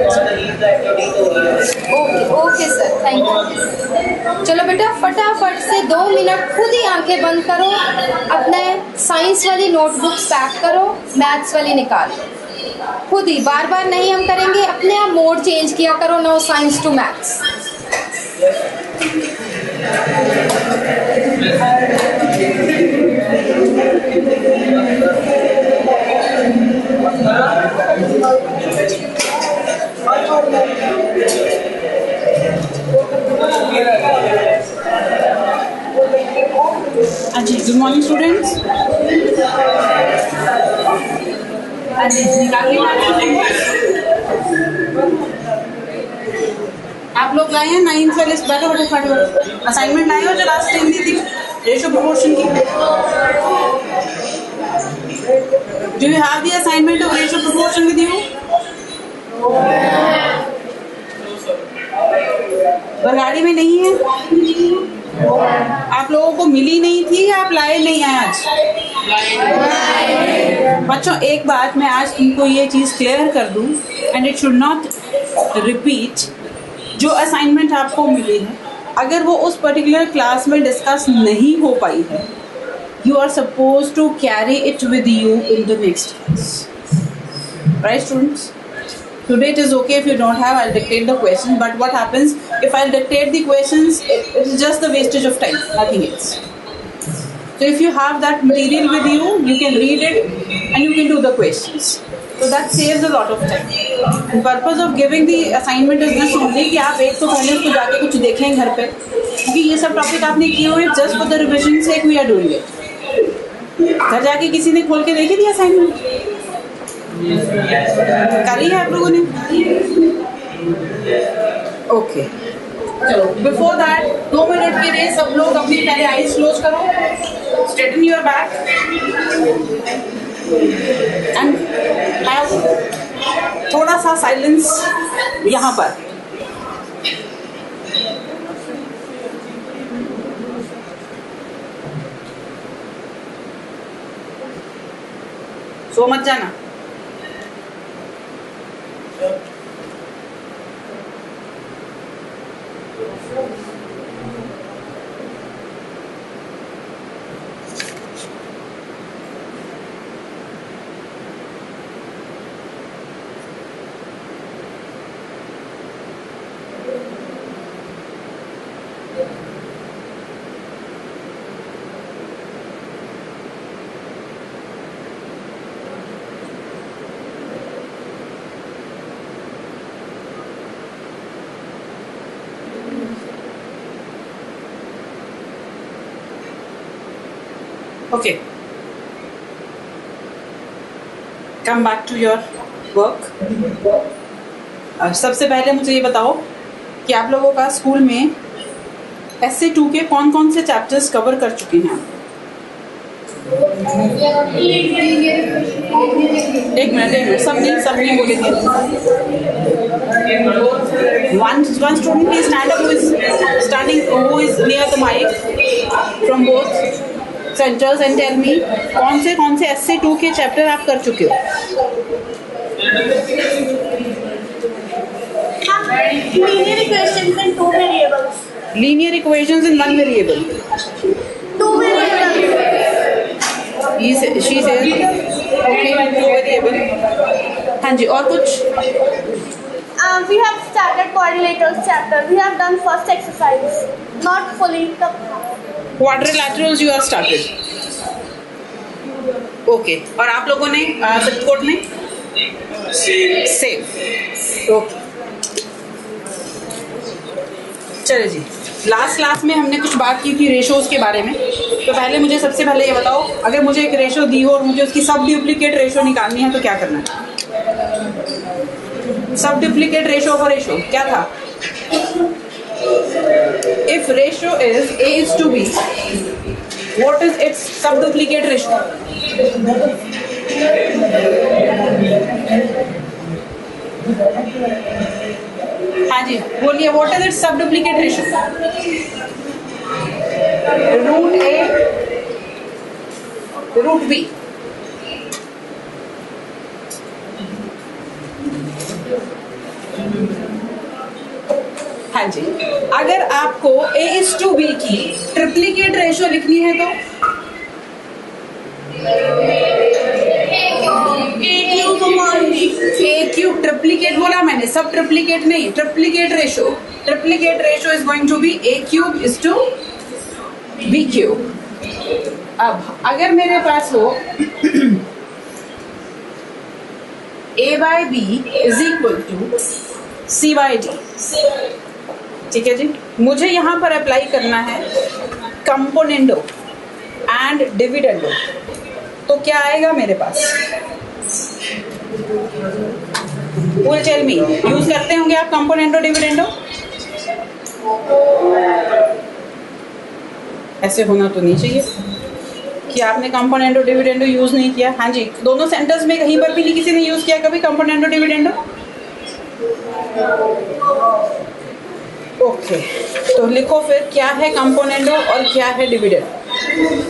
Okay okay sir, thank you. चलो बेटा फटाफट से दो मिनट खुद ही आंखें बंद करो, अपने साइंस वाली नोटबुक्स पैक करो, मैथ्स वाली निकालो खुद ही, बार बार नहीं हम करेंगे, अपने आप मोड चेंज किया करो, नो साइंस टू मैथ्स। जी गुड मॉर्निंग स्टूडेंट्स। आप लोग लाए हैं नाइन्थ वाले, बैठो बैठो फटाफट असाइनमेंट लाए हो जो लास्ट टाइम दी थी रेशो प्रोपोर्शन की? Do you have the assignment of ratio proportion with you? गाड़ी में नहीं है? आप लोगों को मिली नहीं थी या आप लाए नहीं हैं आज? बच्चों एक बात मैं आज तुमको ये चीज क्लियर कर दूं, and it should not repeat. जो असाइनमेंट आपको मिली है अगर वो उस पर्टिकुलर क्लास में डिस्कस नहीं हो पाई है, you are supposed to carry it with you in the next class. Right, students? Today it is okay if you don't have, I'll dictate the questions, but what happens if I'll dictate the questions, it is just the wastage of time, nothing else. So if you have that material with you, you can read it and you can do the questions. So that saves a lot of time. The purpose of giving the assignment is this only कि आप एक तो पहले उसको जाके कुछ देखें घर पे, क्योंकि ये सब टॉपिक आपने किए हुए just for the revision sake we are doing it. घर जाके किसी ने खोल के देखी थी असाइनमेंट? करी है आप लोगों ने? ओके, चलो बिफोर दैट दो मिनट के लिए सब लोग अपनी पहले आईज क्लोज करो, straighten your back and have थोड़ा सा साइलेंस यहाँ पर। सो मत जाना। Okay, come back to your work. सबसे पहले मुझे ये बताओ कि आप लोगों का स्कूल में एस ए टू के कौन कौन से चैप्टर्स कवर कर चुके हैं? एक मिनट एक मिनट सबने सबने बोले थे। One one student please stand up, who is standing, who is near the mike from both centres and tell me कौन से कौन से एस ए टू के चैप्टर आप कर चुके हो? Linear equations in two variables. Linear equations in one variable. Two variables. He sa- she says okay, two variable. हाँ जी, और कुछ? Uh, we have started quadrilaterals chapter. We have done first exercise, not fully. Quadrilaterals you have started. Okay, और आप लोगों ने six code ने? Same. Okay, चलिए जी, लास्ट क्लास में हमने कुछ बात की थी रेशोज के बारे में। तो पहले मुझे सबसे पहले ये बताओ, अगर मुझे एक रेशो दी हो और मुझे उसकी सब डुप्लीकेट रेशो निकालनी है तो क्या करना है? सब डुप्लीकेट रेशो ऑफ रेशो क्या था? If ratio is a is to b, what is its sub duplicate ratio? हाँ जी बोलिए, what is its sub duplicate ratio? root a root b। हाँ जी, अगर आपको a is to b की triplicate ratio लिखनी है तो a क्यूब ट्रिप्लीकेट बोला मैंने, सब ट्रिप्लीकेट नहीं, triplicate ratio. Triplicate ratio is going to be a cube is to b cube. अब अगर मेरे पास हो a bye b is equal to c by d, ठीक है जी, मुझे यहां पर अप्लाई करना है कंपोनेंडो एंड डिविडेंडो। तो क्या आएगा मेरे पास? विल टेल मी, यूज करते होंगे आप कंपोनेंडो डिविडेंडो? ऐसे होना तो नहीं चाहिए कि आपने कंपोनेंडो डिविडेंडो यूज नहीं किया। हाँ जी, दोनों सेंटेंस में कहीं पर भी नहीं किसी ने यूज किया कभी कंपोनेंडो डिविडेंडो? ओके, तो लिखो फिर क्या है कंपोनेंडो और क्या है डिविडेंडो।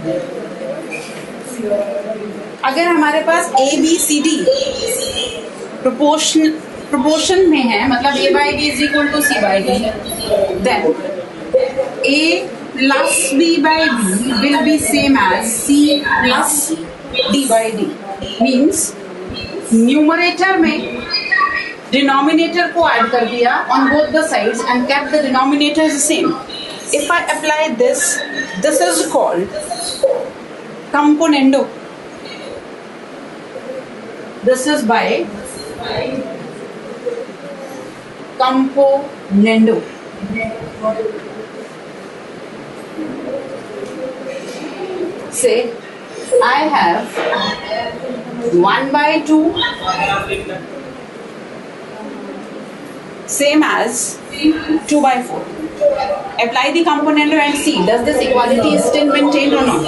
अगर हमारे पास A B C D proportion proportion में है, मतलब A by D is equal to C by D, then A plus B by D will be same as C plus D by D. Means numerator में denominator को add कर दिया on both the sides and kept the denominator same. If I apply this, this is called componendo. This is by componendo. Say I have one by two same as two by four. Apply the componendo and see, does this equality is still maintained or not?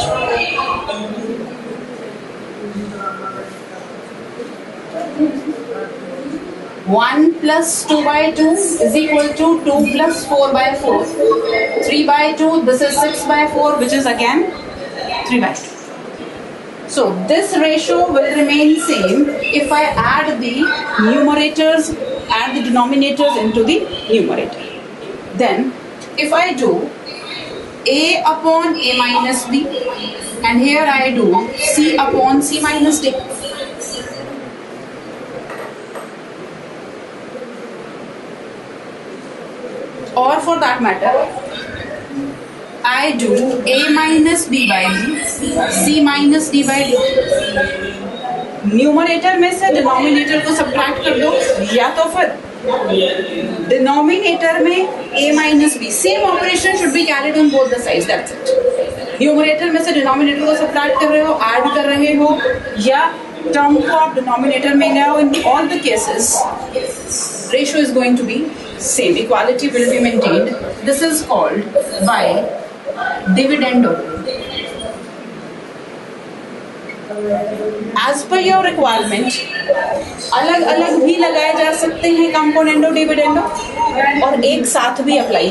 one plus two by two is equal to two plus four by four. three by two, this is six by four, which is again three by two. So this ratio will remain same if I add the numerators, add the denominators into the numerator. Then if I do a upon a minus b, and here I do c upon c minus d. Or for that matter, I do a minus b by d, c minus d by d. Numerator में से denominator को subtract कर दो, या तो फिर denominator में a minus B, same operation should be carried on both the sides, that's it. Numerator में से डिनोमिनेटर को सब्ट्रैक्ट कर रहे हो, ऐड कर रहे हो, या टर्म को आप डिनोमिनेटर में ले आओ. In all the cases ratio is going to be same, equality will be maintained. This is called by dividendo. As per your requirement अलग अलग भी लगाए जा सकते हैं कंपोनेंडो डिविडेंडो, और एक साथ भी अप्लाई.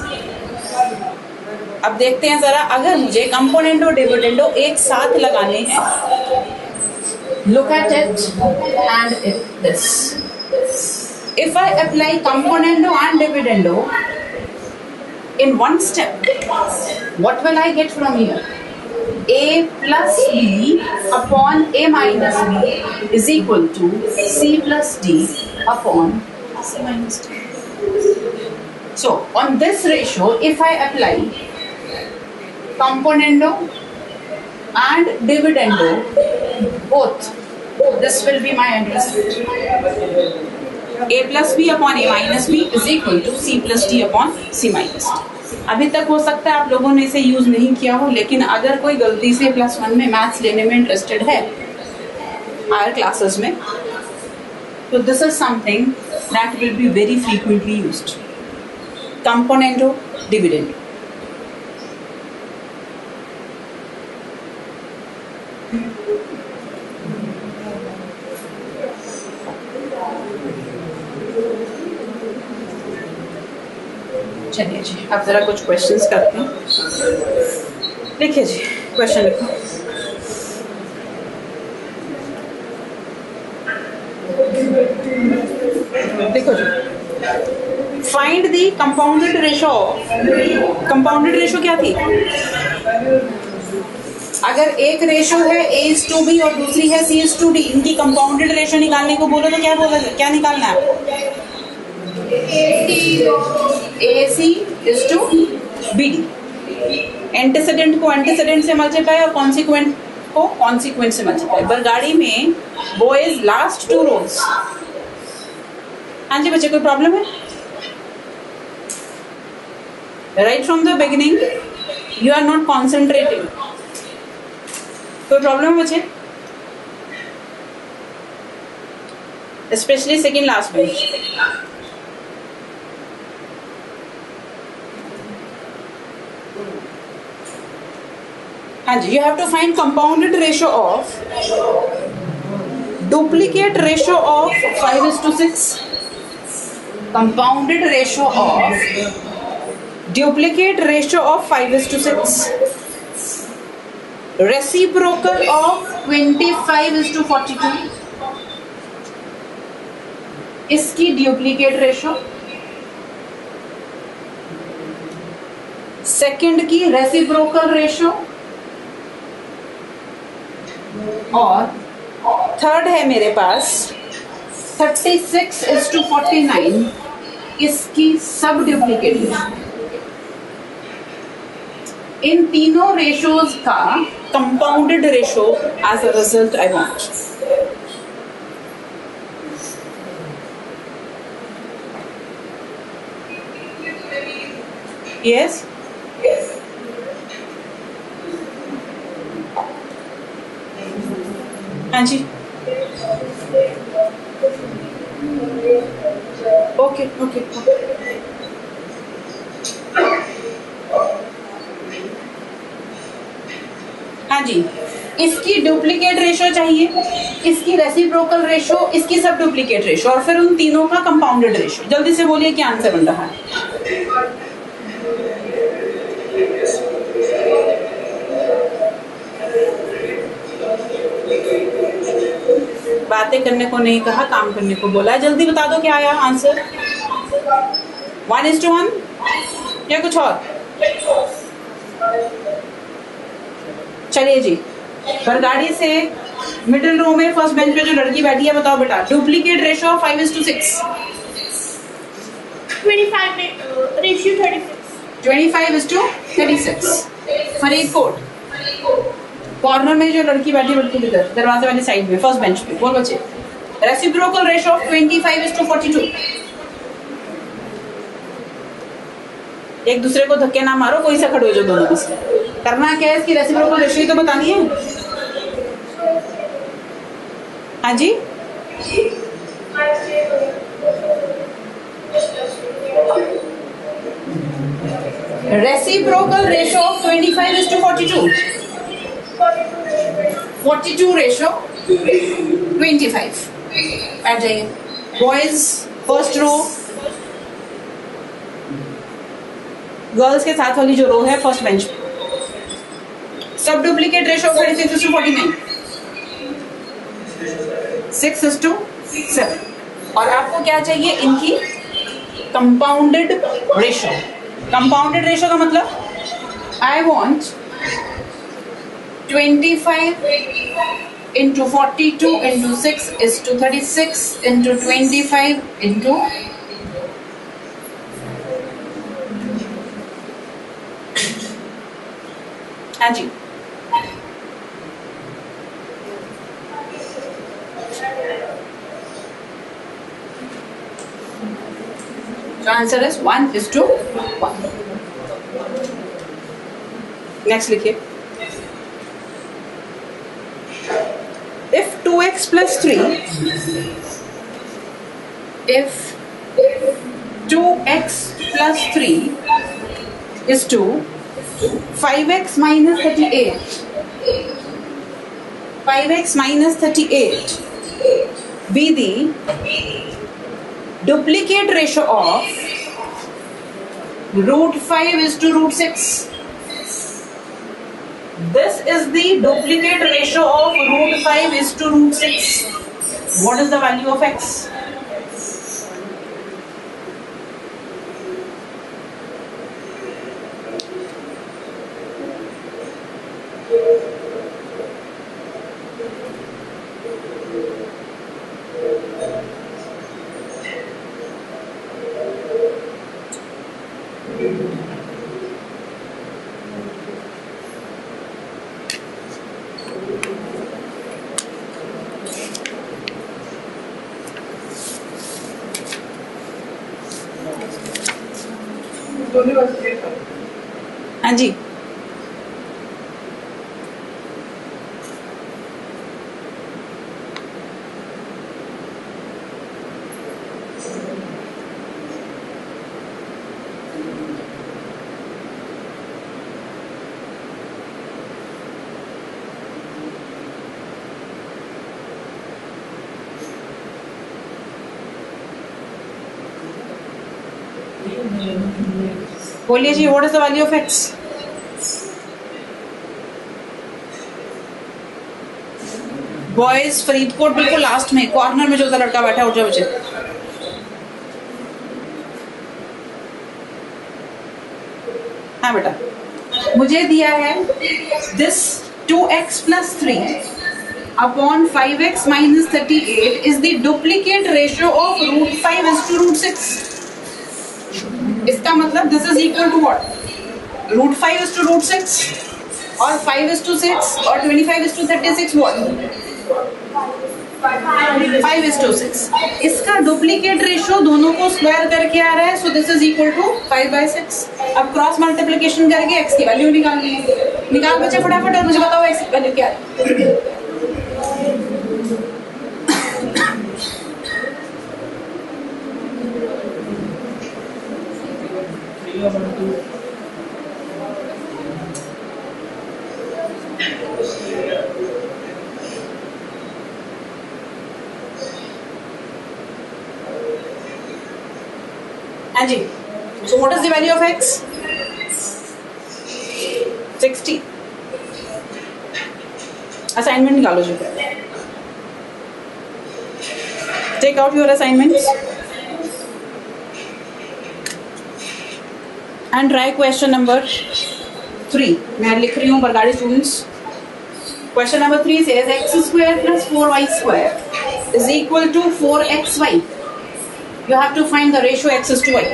अब देखते हैं जरा, अगर मुझे कंपोनेंडो डिविडेंडो एक साथ लगाने हैं, look at it and it this. If I apply componendo and dividendo in one step, what will I get from here? A plus b upon a minus b is equal to c plus d upon c minus d. So on this ratio, if I apply componendo and dividendo both, this will be my understanding. A plus b upon a minus b is equal to c plus d upon c minus d. अभी तक हो सकता है आप लोगों ने इसे use नहीं किया हो, लेकिन अगर कोई गलती से प्लस वन में मैथ्स लेने में इंटरेस्टेड है हायर क्लासेस में, तो this is something that will be very frequently used. Componendo dividendo. चलिए जी, अब जरा कुछ क्वेश्चंस करते हैं. लिखिए जी, क्वेश्चन लिखो. देखो जी, find the compounded ratio. Compounded ratio क्या थी? अगर एक रेशो है a इज टू बी और दूसरी है c इज टू डी, इनकी कंपाउंडेड रेशो निकालने को बोलो तो क्या बोला, क्या निकालना है आपको? A C is to B D. Antecedent को एंटीसीडेंट से मल्टीप्लाई और कॉन्सिक्वेंट को कॉन्सिक्वेंट से मल्टीप्लाई. बरगाड़ी में बॉयज लास्ट टू रोज. हाँ जी बच्चे, कोई प्रॉब्लम है? Right from the beginning you are not concentrating. कोई प्रॉब्लम है बच्चे? स्पेशली सेकेंड लास्ट में. हाँ जी, you have to find compounded ratio of duplicate ratio of five is to six, compounded ratio of duplicate ratio of five is to six, reciprocal of twenty five is to forty two, इसकी duplicate ratio, second की reciprocal ratio, और third है मेरे पास thirty six is to forty nine, इसकी sub duplicate ratio. इन तीनों ratios का compounded ratio as a result I want. Yes, हाँ जी, ओके ओके हाँ जी, इसकी डुप्लीकेट रेशो चाहिए, इसकी रेसिप्रोकल रेशो, इसकी सब डुप्लीकेट रेशो, और फिर उन तीनों का कंपाउंडेड रेशो। जल्दी से बोलिए क्या आंसर बन रहा है। बातें करने को नहीं कहा, काम करने को बोला। जल्दी बता दो क्या आया answer. One is to one या कुछ और? चलिए जी, बरगाड़ी से मिडिल रो में फर्स्ट बेंच पे जो लड़की बैठी है, बताओ बेटा duplicate ratio five is to six, twenty five ratio thirty six, twenty five is to thirty six. Faridkot corner में जो लड़की बैठी बिल्कुल इधर दरवाजे वाली साइड में फर्स्ट बेंच पे, बोल बच्चे reciprocal ratio of twenty five is to forty two. एक दूसरे को धक्के ना मारो, कोई सा खड़े हो जो दोनों में से। करना क्या है, इसकी रेसिप्रोकल रेशो ही तो बतानी है। हाँ जी, reciprocal ratio of twenty five is to forty two, forty two ratio twenty five. बैठ जाइए बॉयज फर्स्ट रो, गर्ल्स के साथ वाली जो रो है फर्स्ट बेंच पे। Sub duplicate ratio thirty six to forty nine, six is to seven. और आपको क्या चाहिए, इनकी कंपाउंडेड रेशो। कंपाउंडेड रेशो का मतलब I want twenty five into forty-two into six is to thirty-six into twenty-five into हाँ जी, so answer is one is to one. Next लिखिए, if two x plus three, if two x plus three is to five x minus thirty-eight, five x minus thirty-eight be the duplicate ratio of root five is to root six. This is the duplicate ratio of root five is to root six. What is the value of x? हाँ जी, बोलिए जी, what is the value of X? Boys Faridkot बिल्कुल last में corner में जो सा लड़का बैठा है, उठ जाओ बच्चे। हाँ बेटा, मुझे दिया है this two X plus three upon five X minus thirty eight is the duplicate ratio of root five is to root six. इसका मतलब this is equal to what? Root five is to root six और five is to six और twenty five is to thirty six what? Five is to six. इसका duplicate ratio दोनों को square करके आ रहा है, so this is equal to five by six. अब क्रॉस मल्टीप्लिकेशन करके एक्स की वैल्यू निकालनी है। निकाल बच्चे फटाफट और मुझे बताओ एक्स की वैल्यू क्या है। हाँ जी, so what is the value of x? sixty. Assignment निकालो जी। Take out your assignments and try question number three. मैं लिख रही हूँ Bargari students. Question number three says x square plus four y square is equal to four x y. You have to find the ratio x is to y.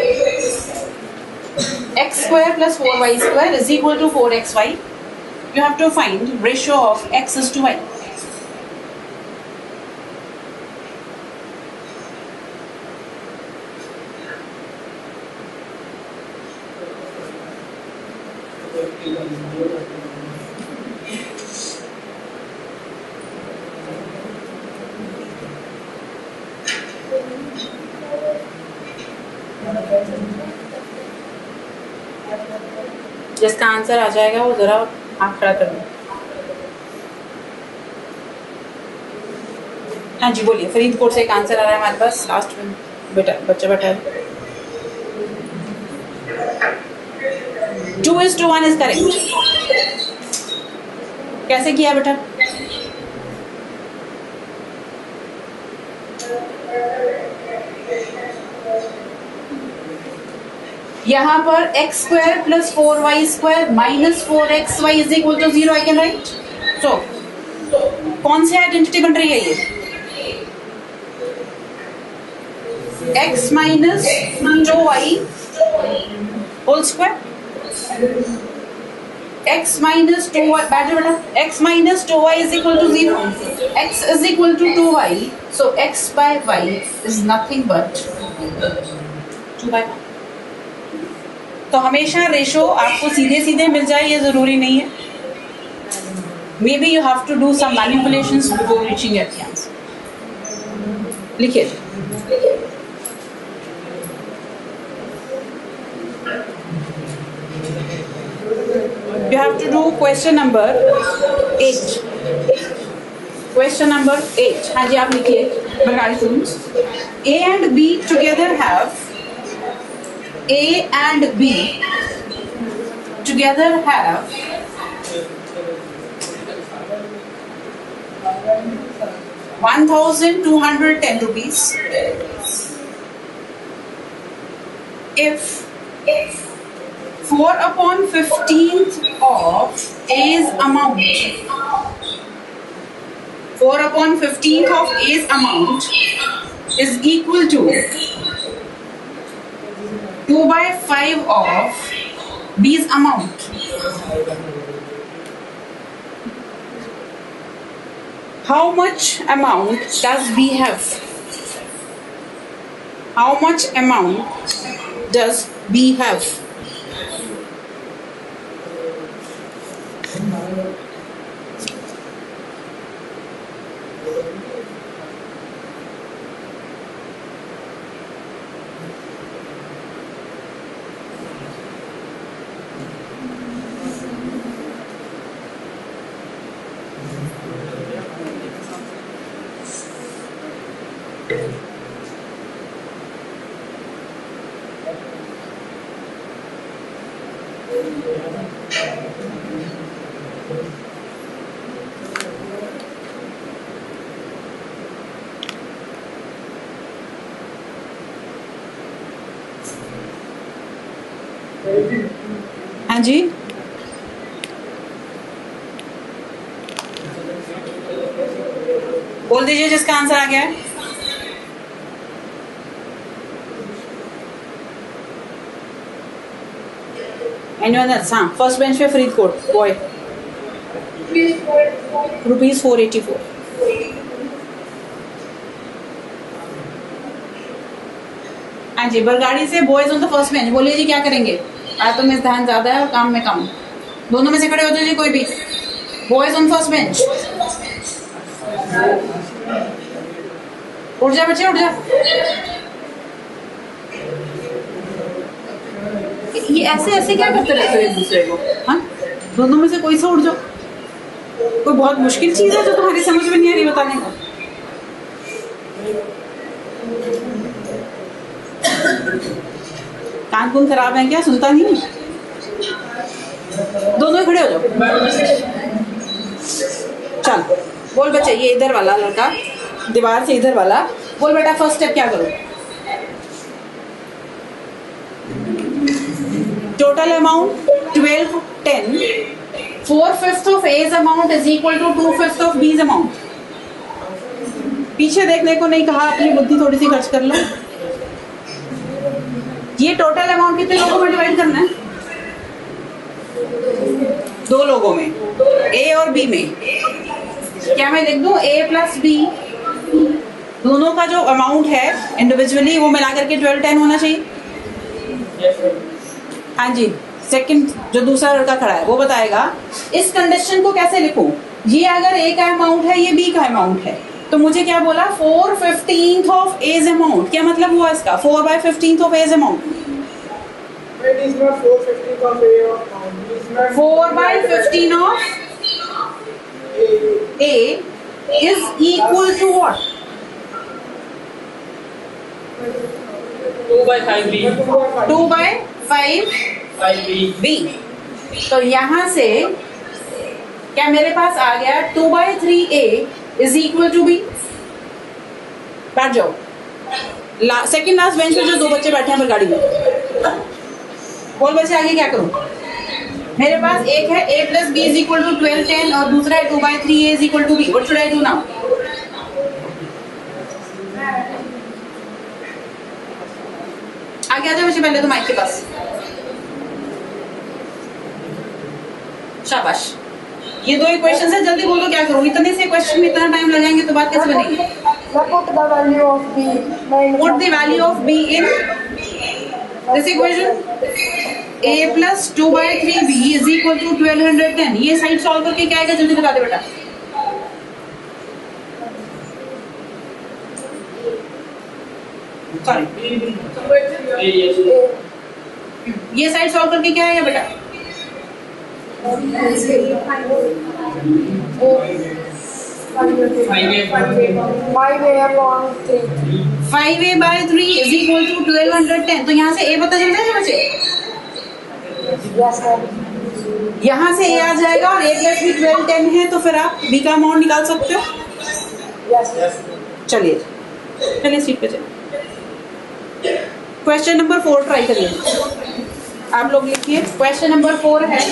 X square plus four y square is equal to four x y. You have to find ratio of x is to y. जिसका answer आ जाएगा वो जरा हाथ खड़ा कर लो। हाँ जी बोलिए, फरीदकोट से एक आंसर आ रहा है हमारे पास लास्ट में। बेटा बच्चा बैठा है। Two is to one is correct. कैसे किया बेटा? यहां पर X square plus four Y square minus four X Y is equal to zero I can write. So कौन सी आइडेंटिटी बन रही है ये? X minus two Y whole square, X minus two Y बैठे बेटा, X minus two Y is equal to zero, X is equal to two Y, so X by Y is nothing but two by one. तो हमेशा ratio आपको सीधे सीधे मिल जाए ये जरूरी नहीं है। Maybe you have to do some manipulations before reaching at the answer. लिखिए, you have to do question number eight. Question number eight. हाँ जी आप लिखिए Bargari students. A and B together have A and B together have one thousand two hundred ten rupees. If if four upon fifteenth of A's amount, four upon fifteenth of A's amount is equal to two by five of B's amount, how much amount does B have? How much amount does B have? जी, बोल दीजिए जिसका answer आ गया है। Anyone else? हाँ, first bench पे Faridkot boy, rupees four eighty four. हाँ जी, बरगाड़ी से boys on the first bench. बोलिए जी क्या करेंगे? आज तो मेरा ध्यान ज्यादा है और काम में कम। दोनों में से खड़े हो जाइए कोई भी। बॉयज ऑन फर्स्ट बेंच, उठ जा बच्चे, उठ जा। ये ऐसे ऐसे क्या करते रहते हो एक दूसरे को? हाँ, दोनों में से कोई सा उठ जाओ। कोई बहुत मुश्किल चीज है जो तुम्हारी समझ में नहीं आ रही बताने को? कान कून खराब है क्या? सुनता नहीं? दोनों खड़े हो जाओ। चल बोल बच्चे, ये इधर वाला लड़का, दीवार से इधर वाला, बोल बेटा फर्स्ट स्टेप क्या करो? Total amount twelve ten, four fifth of A's amount is equal to two fifth of B's amount. पीछे देखने को नहीं कहा, अपनी बुद्धि थोड़ी सी खर्च कर लो। ये टोटल अमाउंट कितने लोगों में डिवाइड करना है? दो लोगों में, ए और बी में। क्या मैं लिख दूं ए प्लस बी? दोनों का जो अमाउंट है इंडिविजुअली वो मिला करके ट्वेल्व टेन होना चाहिए। हाँ जी, सेकंड जो दूसरा लड़का खड़ा है वो बताएगा इस कंडीशन को कैसे लिखूं। ये अगर ए का अमाउंट है, ये बी का अमाउंट है, तो मुझे क्या बोला? Four fifteenth of A's amount. क्या मतलब हुआ इसका? Four by fifteenth of A's amount. Four by fifteen of A is equal to what? Two by five B. Two by five B. तो यहां से क्या मेरे पास आ गया? Two by three A is equal to B. बैठ जाओ। ला, सेकेंड लास्ट बेंच पे जो दो बच्चे बैठे हैं गाड़ी में, बोल बच्चे आगे क्या करूं? मेरे पास एक है A plus B is equal to twelve ten और दूसरा है two by three A is equal to B. What should I do now? आगे आ जाओ बच्चे, पहले तो माइक के पास। शाबाश। ये दो इक्वेशन है, जल्दी बोलो क्या करूं? इतने से क्वेश्चन में इतना टाइम लगाएंगे तो बात कैसे बनेगी? Put the value of b. Put the value of b in this equation. a plus two by three b is equal to twelve ten. ये साइड सॉल्व करके क्या आएगा? जल्दी बता दे बेटा। सॉरी, ये साइड सॉल्व करके क्या आएगा बेटा? five a upon three. Five A by three is equal to twelve ten. तो यहाँ से ए पता चल जाएगा बच्चे? Yes, ma'am. यहाँ से ए आ जाएगा और A plus B twelve ten है, तो फिर आप बी का अमाउंट निकाल सकते हो। Yes. चलिए चलिए सीट पे चलिए। क्वेश्चन नंबर फोर ट्राई करिए। आप लोग लिखिए। क्वेश्चन नंबर फोर है,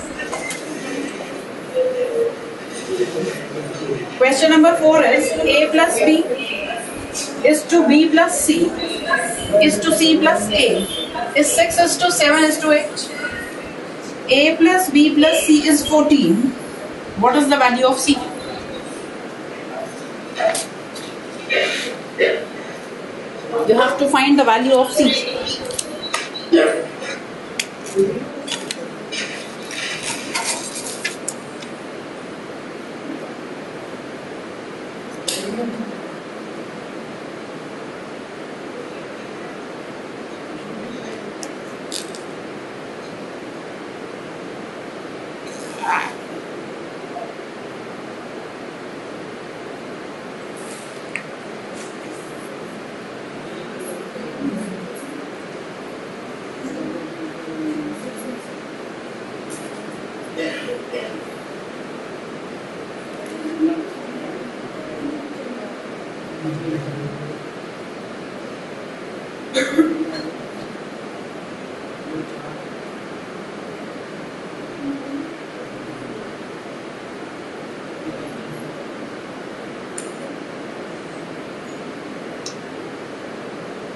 question number four is a plus B is to b plus c is to c plus a is six is to seven is to eight. A plus b plus c is fourteen. What is the value of c? You have to find the value of c.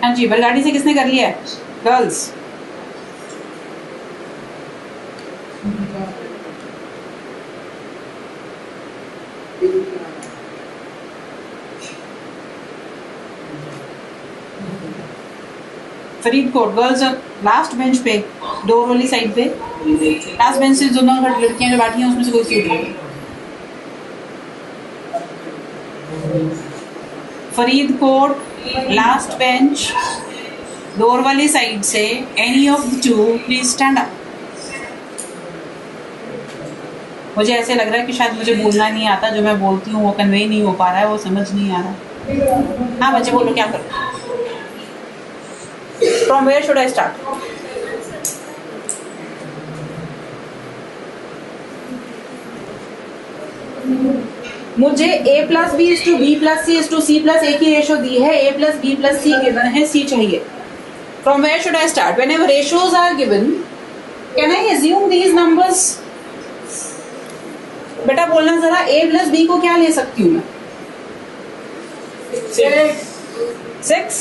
हाँ जी, बैलगाड़ी से किसने कर लिया है? Girls. Faridkot girls last bench पे, door वाली side पे, लास्ट बेंच से दोनों लड़कियां जो बैठी हैं उसमें से कोई सीट ले। फरीदकोट लास्ट बेंच, डोर वाली साइड से, any of the two please stand up. मुझे ऐसे लग रहा है कि शायद मुझे बोलना नहीं आता, जो मैं बोलती हूँ वो कन्वे नहीं हो पा रहा है, वो समझ नहीं आ रहा। हाँ बच्चे बोलो, क्या करो? From where should I start? मुझे a plus B is to B plus C is to C plus A की रेशो दी है, a plus B plus C given है, c चाहिए। From where should I start? Whenever ratios are given, can I assume these numbers? बेटा बोलना जरा, a plus B को क्या ले सकती हूँ मैं? सिक्स।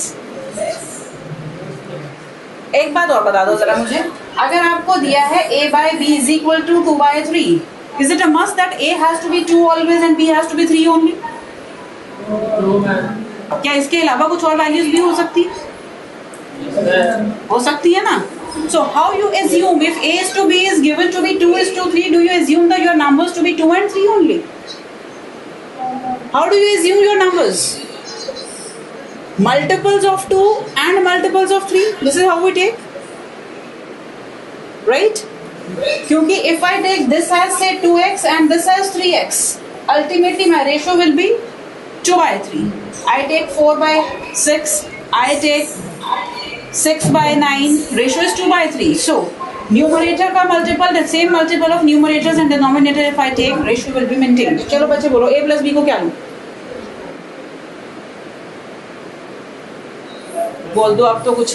एक बात और बता दो जरा मुझे, अगर आपको दिया है a bye b is equal to two by three, is it a must that a has to be two always and b has to be three only? क्या इसके अलावा कुछ और वैल्यूज भी हो सकती है? हो सकती है ना? So how you assume if a is to b is given to be two is to three, do you assume that your numbers to be two and three only? How do you assume your numbers? Multiples of two and multiples of three. This is how we take, right? क्योंकि if I take this as say two x and this as three x, ultimately my ratio will be two by three. I take four by six, I take six by nine, ratio is two by three. So numerator का multiple, the same multiple of numerators and denominator if I take, ratio will be maintained. चलो बच्चे बोलो, a plus b को क्या लूं? बोल दो अब तो कुछ।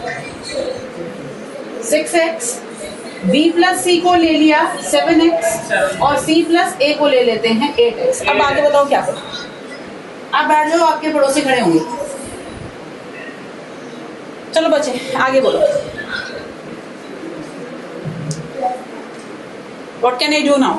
Six X, b plus C को ले लिया सेवन एक्स और c प्लस a को ले लेते हैं एट एक्स। अब आगे बताओ क्या करो? आप बैठ जाओ, आपके पड़ोसी खड़े होंगे। चलो बच्चे आगे बोलो। What can I do now?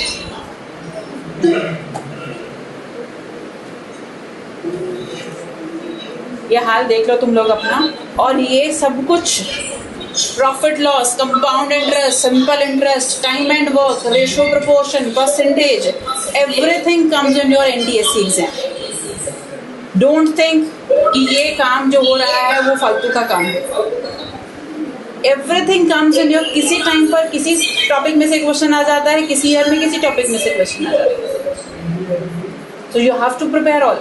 ये हाल देख लो तुम लोग अपना, और ये सब कुछ profit loss, compound interest, simple interest, time and work, ratio, proportion, percentage, everything comes in your NTSC exam. Don't think कि ये काम जो हो रहा है वो फालतू का काम है। एवरीथिंग कम्स इन योर, किसी टाइम पर किसी टॉपिक में से क्वेश्चन आ जाता है, किसी ईयर में किसी टॉपिक में से क्वेश्चन आ जाता है। So you have to prepare all.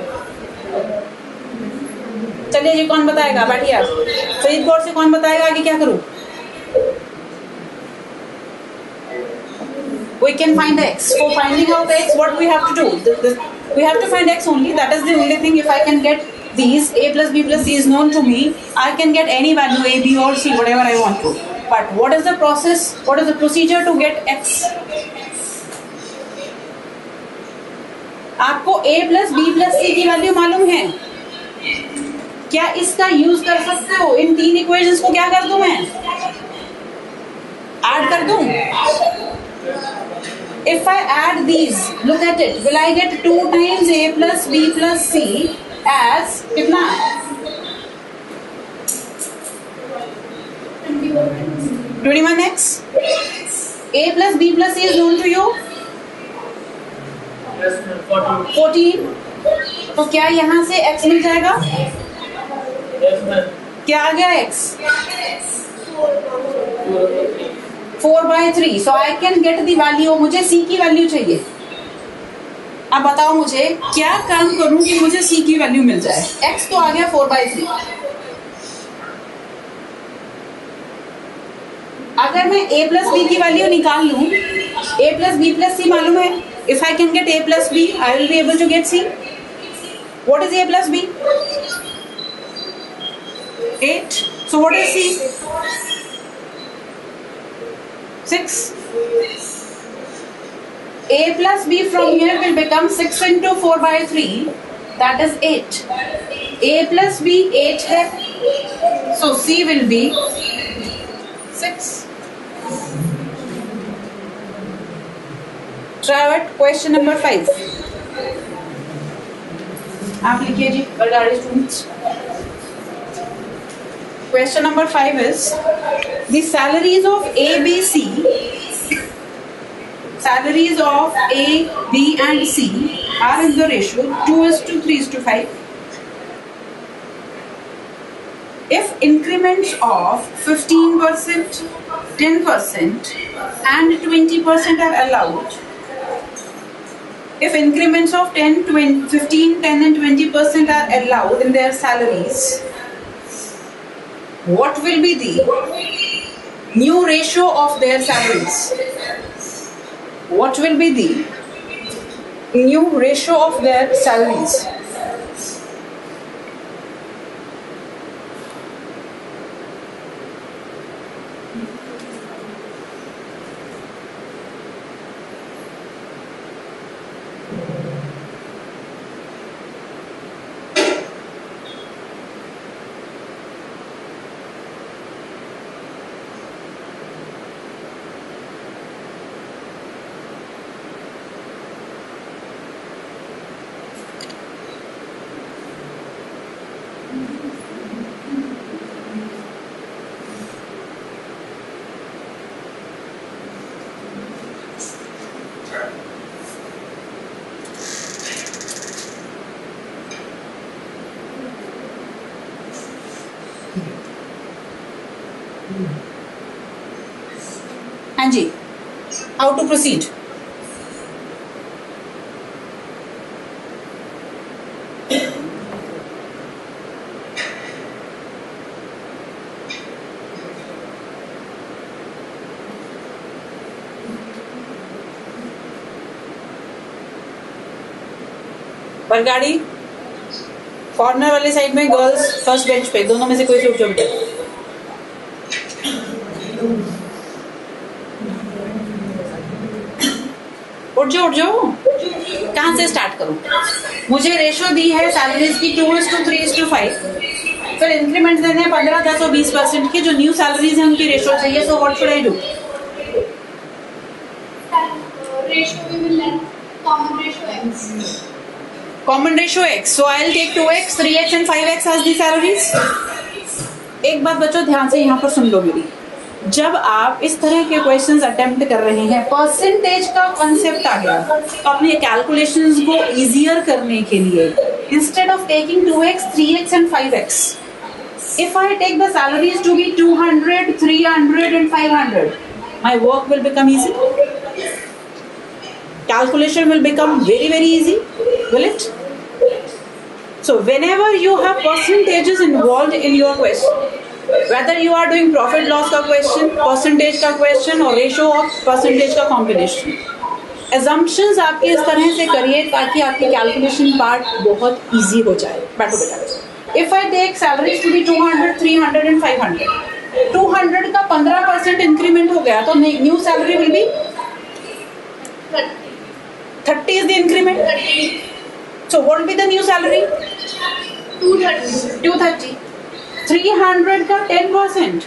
चलिए जी, कौन बताएगा? बैठिए आप। फरीदकोट से कौन बताएगा आगे क्या करूं? We can find x. For finding out x, what we have to do? The, the, we have to find x only. That is the only thing. If I can get these, a plus b plus c is known to me, I can get any value a, b or c, whatever I want to. But what is the process? What is the procedure to get x? आपको a plus b plus c की value मालूम है? क्या इसका use कर सकते हो? इन तीन इक्वेशंस को क्या कर दूं मैं? ऐड कर दूं? If I add these, look at it. Will I get two times a plus b plus c as कितना? twenty-one x. A plus b plus c is known to you? fourteen. तो क्या यहाँ से x मिल जाएगा? क्या आ गया x? Four by three. So I can get the value. मुझे c की वैल्यू चाहिए। अब बताओ मुझे क्या काम करूं कि मुझे c की वैल्यू मिल जाए? x तो आ गया फोर बाई थ्री। अगर मैं a प्लस बी की वैल्यू निकाल लूं, a plus B plus C मालूम है। If I can get a plus B, I will be able to get c. What is a plus B? eight. So what is c? six. A plus b from here will become six into four by three. That is eight. A plus b eight है, So C will be six. Try out question number five. आप लिखिए जी, Bargari students. Question number five is the salaries of A, B, C. Salaries of A, B, and C are in the ratio two is to three is to five. If increments of fifteen percent, ten percent, and twenty percent are allowed, if increments of ten, twenty, fifteen, ten, and twenty percent are allowed in their salaries, what will be the new ratio of their salaries? What will be the new ratio of their salaries? हाँ जी, how to proceed? Bargari corner वाले side में, girls first bench पे, दोनों में से कोई से उठ जाओ बेटा। उठ जाओ उठ जाओ, कहाँ से स्टार्ट करूं? मुझे रेशो दी है सैलरीज की two is to three is to five, फिर इंक्रीमेंट देने हैं पंद्रह, दस और बीस परसेंट की। जो न्यू सैलरीज है उनकी रेशो चाहिए। So what should I do? Common ratio x, so I'll take two x, three x and five x as the salaries. एक बात बच्चों ध्यान से यहाँ पर सुन लो मेरी, जब आप इस तरह के क्वेश्चंस अटेम्प्ट कर रहे हैं, परसेंटेज का कॉन्सेप्ट आ गया, तो अपने कैलकुलेशंस को इजियर करने के लिए instead of taking two x, three x and five x, if I take the salaries to be two hundred, three hundred and five hundred, my work will become easy. Calculation will become very very easy, will it? So whenever you have percentages involved in your question, whether you are doing profit loss का question, percentage का question और ratio of percentage का combination, assumptions आपके इस तरह से करिए ताकि आपकी calculation part बहुत easy हो जाए। बैठो बेटा। If I take salaries to be two hundred, three hundred and five hundred, two hundred का पंद्रह percent increment हो गया तो new salary will be thirty is the increment. So what will be the new salary? two thirty. two thirty. three hundred का ten percent.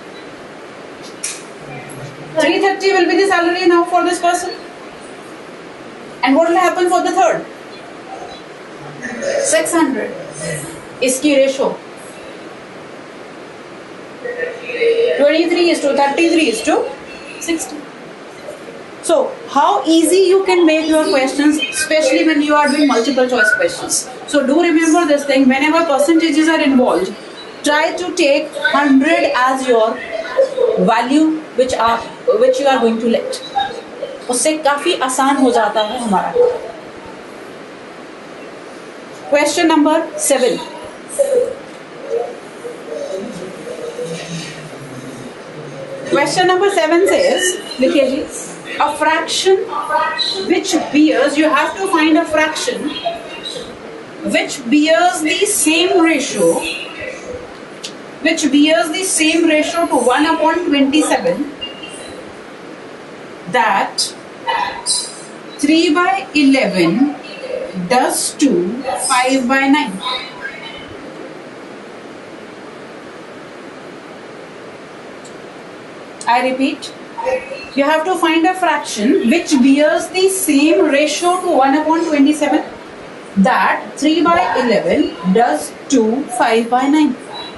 three thirty will be the salary now for this person. And what will happen for the third? six hundred. इसकी ratio twenty-three is to thirty-three is to sixty. So how easy you can make your questions, especially when you are doing multiple choice questions. So do remember this thing, whenever percentages are involved, try to take one hundred as your value which are which you are going to let. उससे काफी आसान हो जाता है हमारा। Question number seven. Question number seven says, लिखिए जी, a fraction which bears, you have to find a fraction which bears the same ratio, which bears the same ratio to one upon twenty-seven, that three by eleven does to five by nine. I repeat, you have to find a fraction which bears the same ratio to one upon twenty-seven that three by eleven does to five by nine.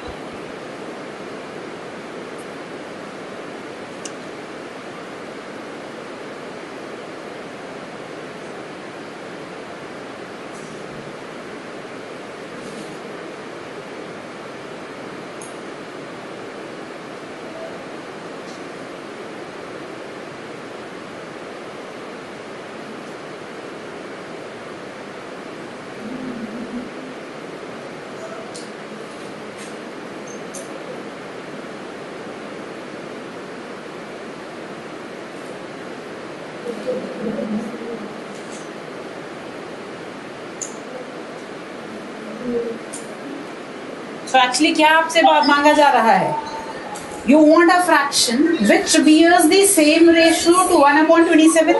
So actually क्या आपसे मांगा जा रहा है? You want a fraction which bears the same ratio to one upon twenty-seven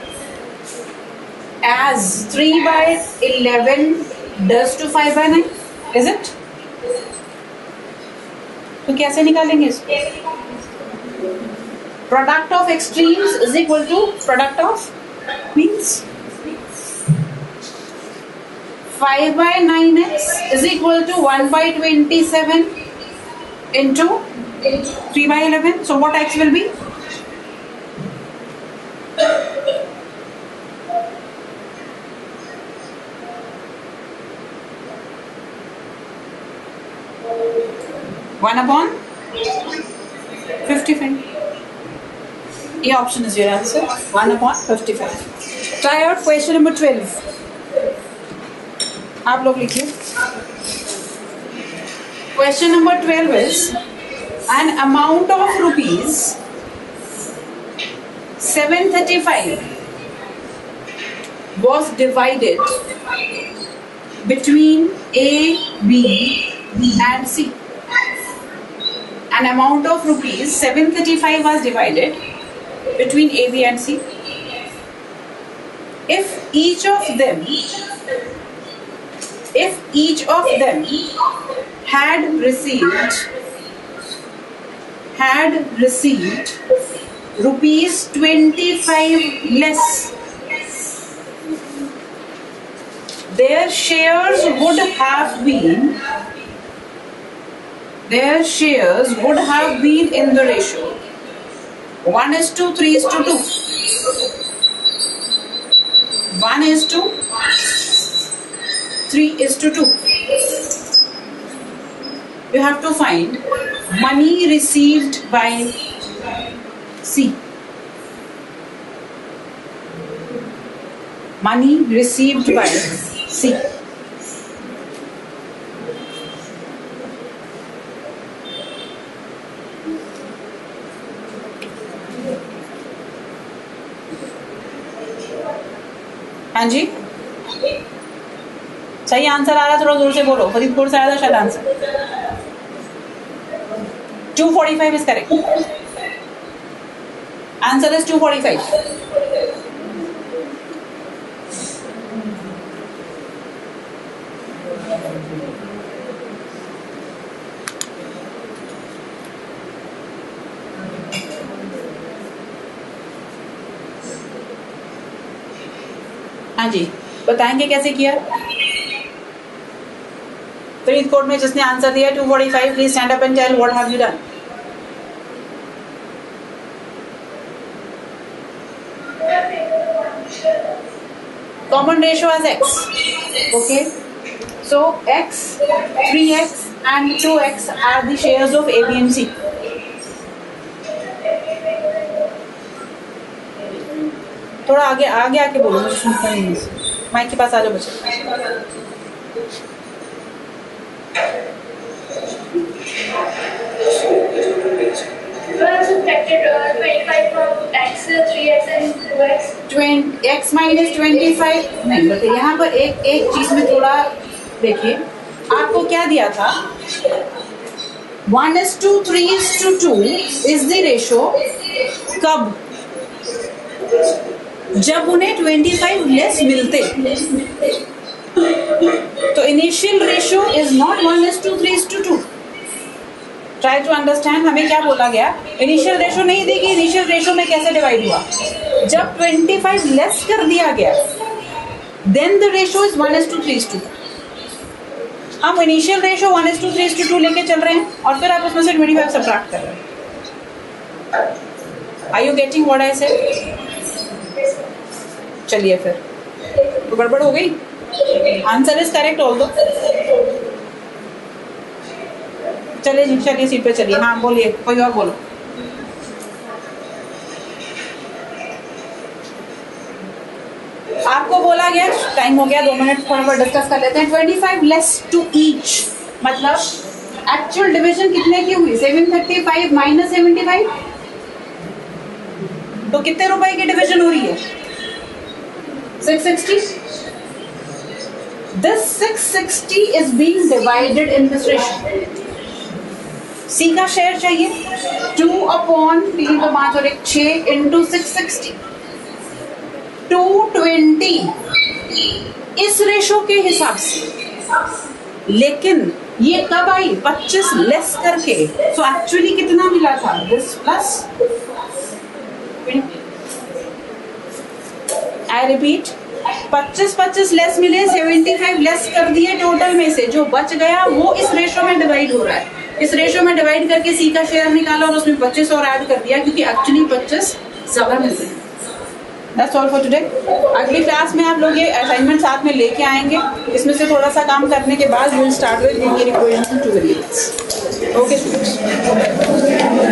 as three by eleven does to five by nine, is it? तो कैसे निकालेंगे इसको? Product of extremes is equal to product of means. five by nine x is equal to one by twenty-seven into three by eleven. So what x will be? one upon fifty-five. A option is your answer. one upon fifty-five. Try out question number twelve. आप लोग लिखिए. Question number twelve is an amount of rupees seven thirty-five was divided between A, B and C. An amount of rupees seven thirty-five was divided between A, B and C. If each of them If each of them had received had received rupees twenty-five less, their shares would have been their shares would have been in the ratio one is to three is to two. one is to three is to two. You have to find money received by C. Money received by C. हाँ जी, सही answer आ रहा है, थोड़ा जोर से बोलो. फरीदपुर से आया था शायद answer. two forty-five is correct. Answer is two forty-five. हाँ जी, बताएंगे कैसे किया? फरीदकोट में जिसने आंसर दिया two forty-five, please stand up and tell what have you done. Common ratio as x. Okay, so x, three x and two x are the shares of A, B and C. थोड़ा आगे आगे आके बोलो, मुझे सुनता नहीं है. Mic के पास आ जाओ बच्चे. Subtracted uh, twenty-five from x, three x and two x. x minus twenty-five नहीं, बट यहाँ पर एक एक चीज में थोड़ा देखिए. आपको क्या दिया था? one is to three is to two is the ratio. कब? जब उन्हें twenty-five लेस मिलते. तो initial ratio is not one is to three is to two. Try to understand हमें क्या बोला गया, इनिशियल रेशो नहीं देगी, इनिशियल रेशो में कैसे डिवाइड हुआ, जब पच्चीस लेस कर दिया गया then the ratio is one is to three is two. हम initial ratio one is to three is to two लेके चल रहे हैं और फिर आप उसमें से पच्चीस सब्ट्रैक्ट कर रहे हैं। Are you getting what I said? चलिए फिर तो गड़बड़ हो गई। Answer is correct although. चलिए जी, चलिए सीट पे चलिए। हाँ बोलिए, कोई और बोलो। आपको बोला गया, टाइम हो गया, दो मिनट थोड़ा बहुत डिस्कस कर लेते हैं। पच्चीस लेस टू ईच मतलब एक्चुअल डिवीजन कितने की हुई, सात सौ पैंतीस माइनस पचहत्तर, तो कितने रुपए की डिवीजन हो रही है, छह सौ साठ। This six sixty is being divided in this ratio. C का शेयर चाहिए, टू अपॉन तीन तो पांच और एक छह into six sixty, two twenty इस रेशो के हिसाब से। लेकिन ये कब आई, पच्चीस लेस करके। सो so एक्चुअली कितना मिला था, दिस प्लस, आई रिपीट, पच्चीस पच्चीस लेस मिले, पचहत्तर लेस कर दिए, टोटल में से जो बच गया वो इस रेशो में डिवाइड हो रहा है। इस रेशो में डिवाइड करके सी का शेयर निकाला और उसमें पच्चीस और ऐड कर दिया, क्योंकि एक्चुअली पच्चीस ज्यादा मिल रहे हैं। That's all for today. अगली क्लास में आप लोग ये असाइनमेंट साथ में लेके आएंगे, इसमें से थोड़ा सा काम करने के बाद we'll start with linear equations and two variables. Okay students.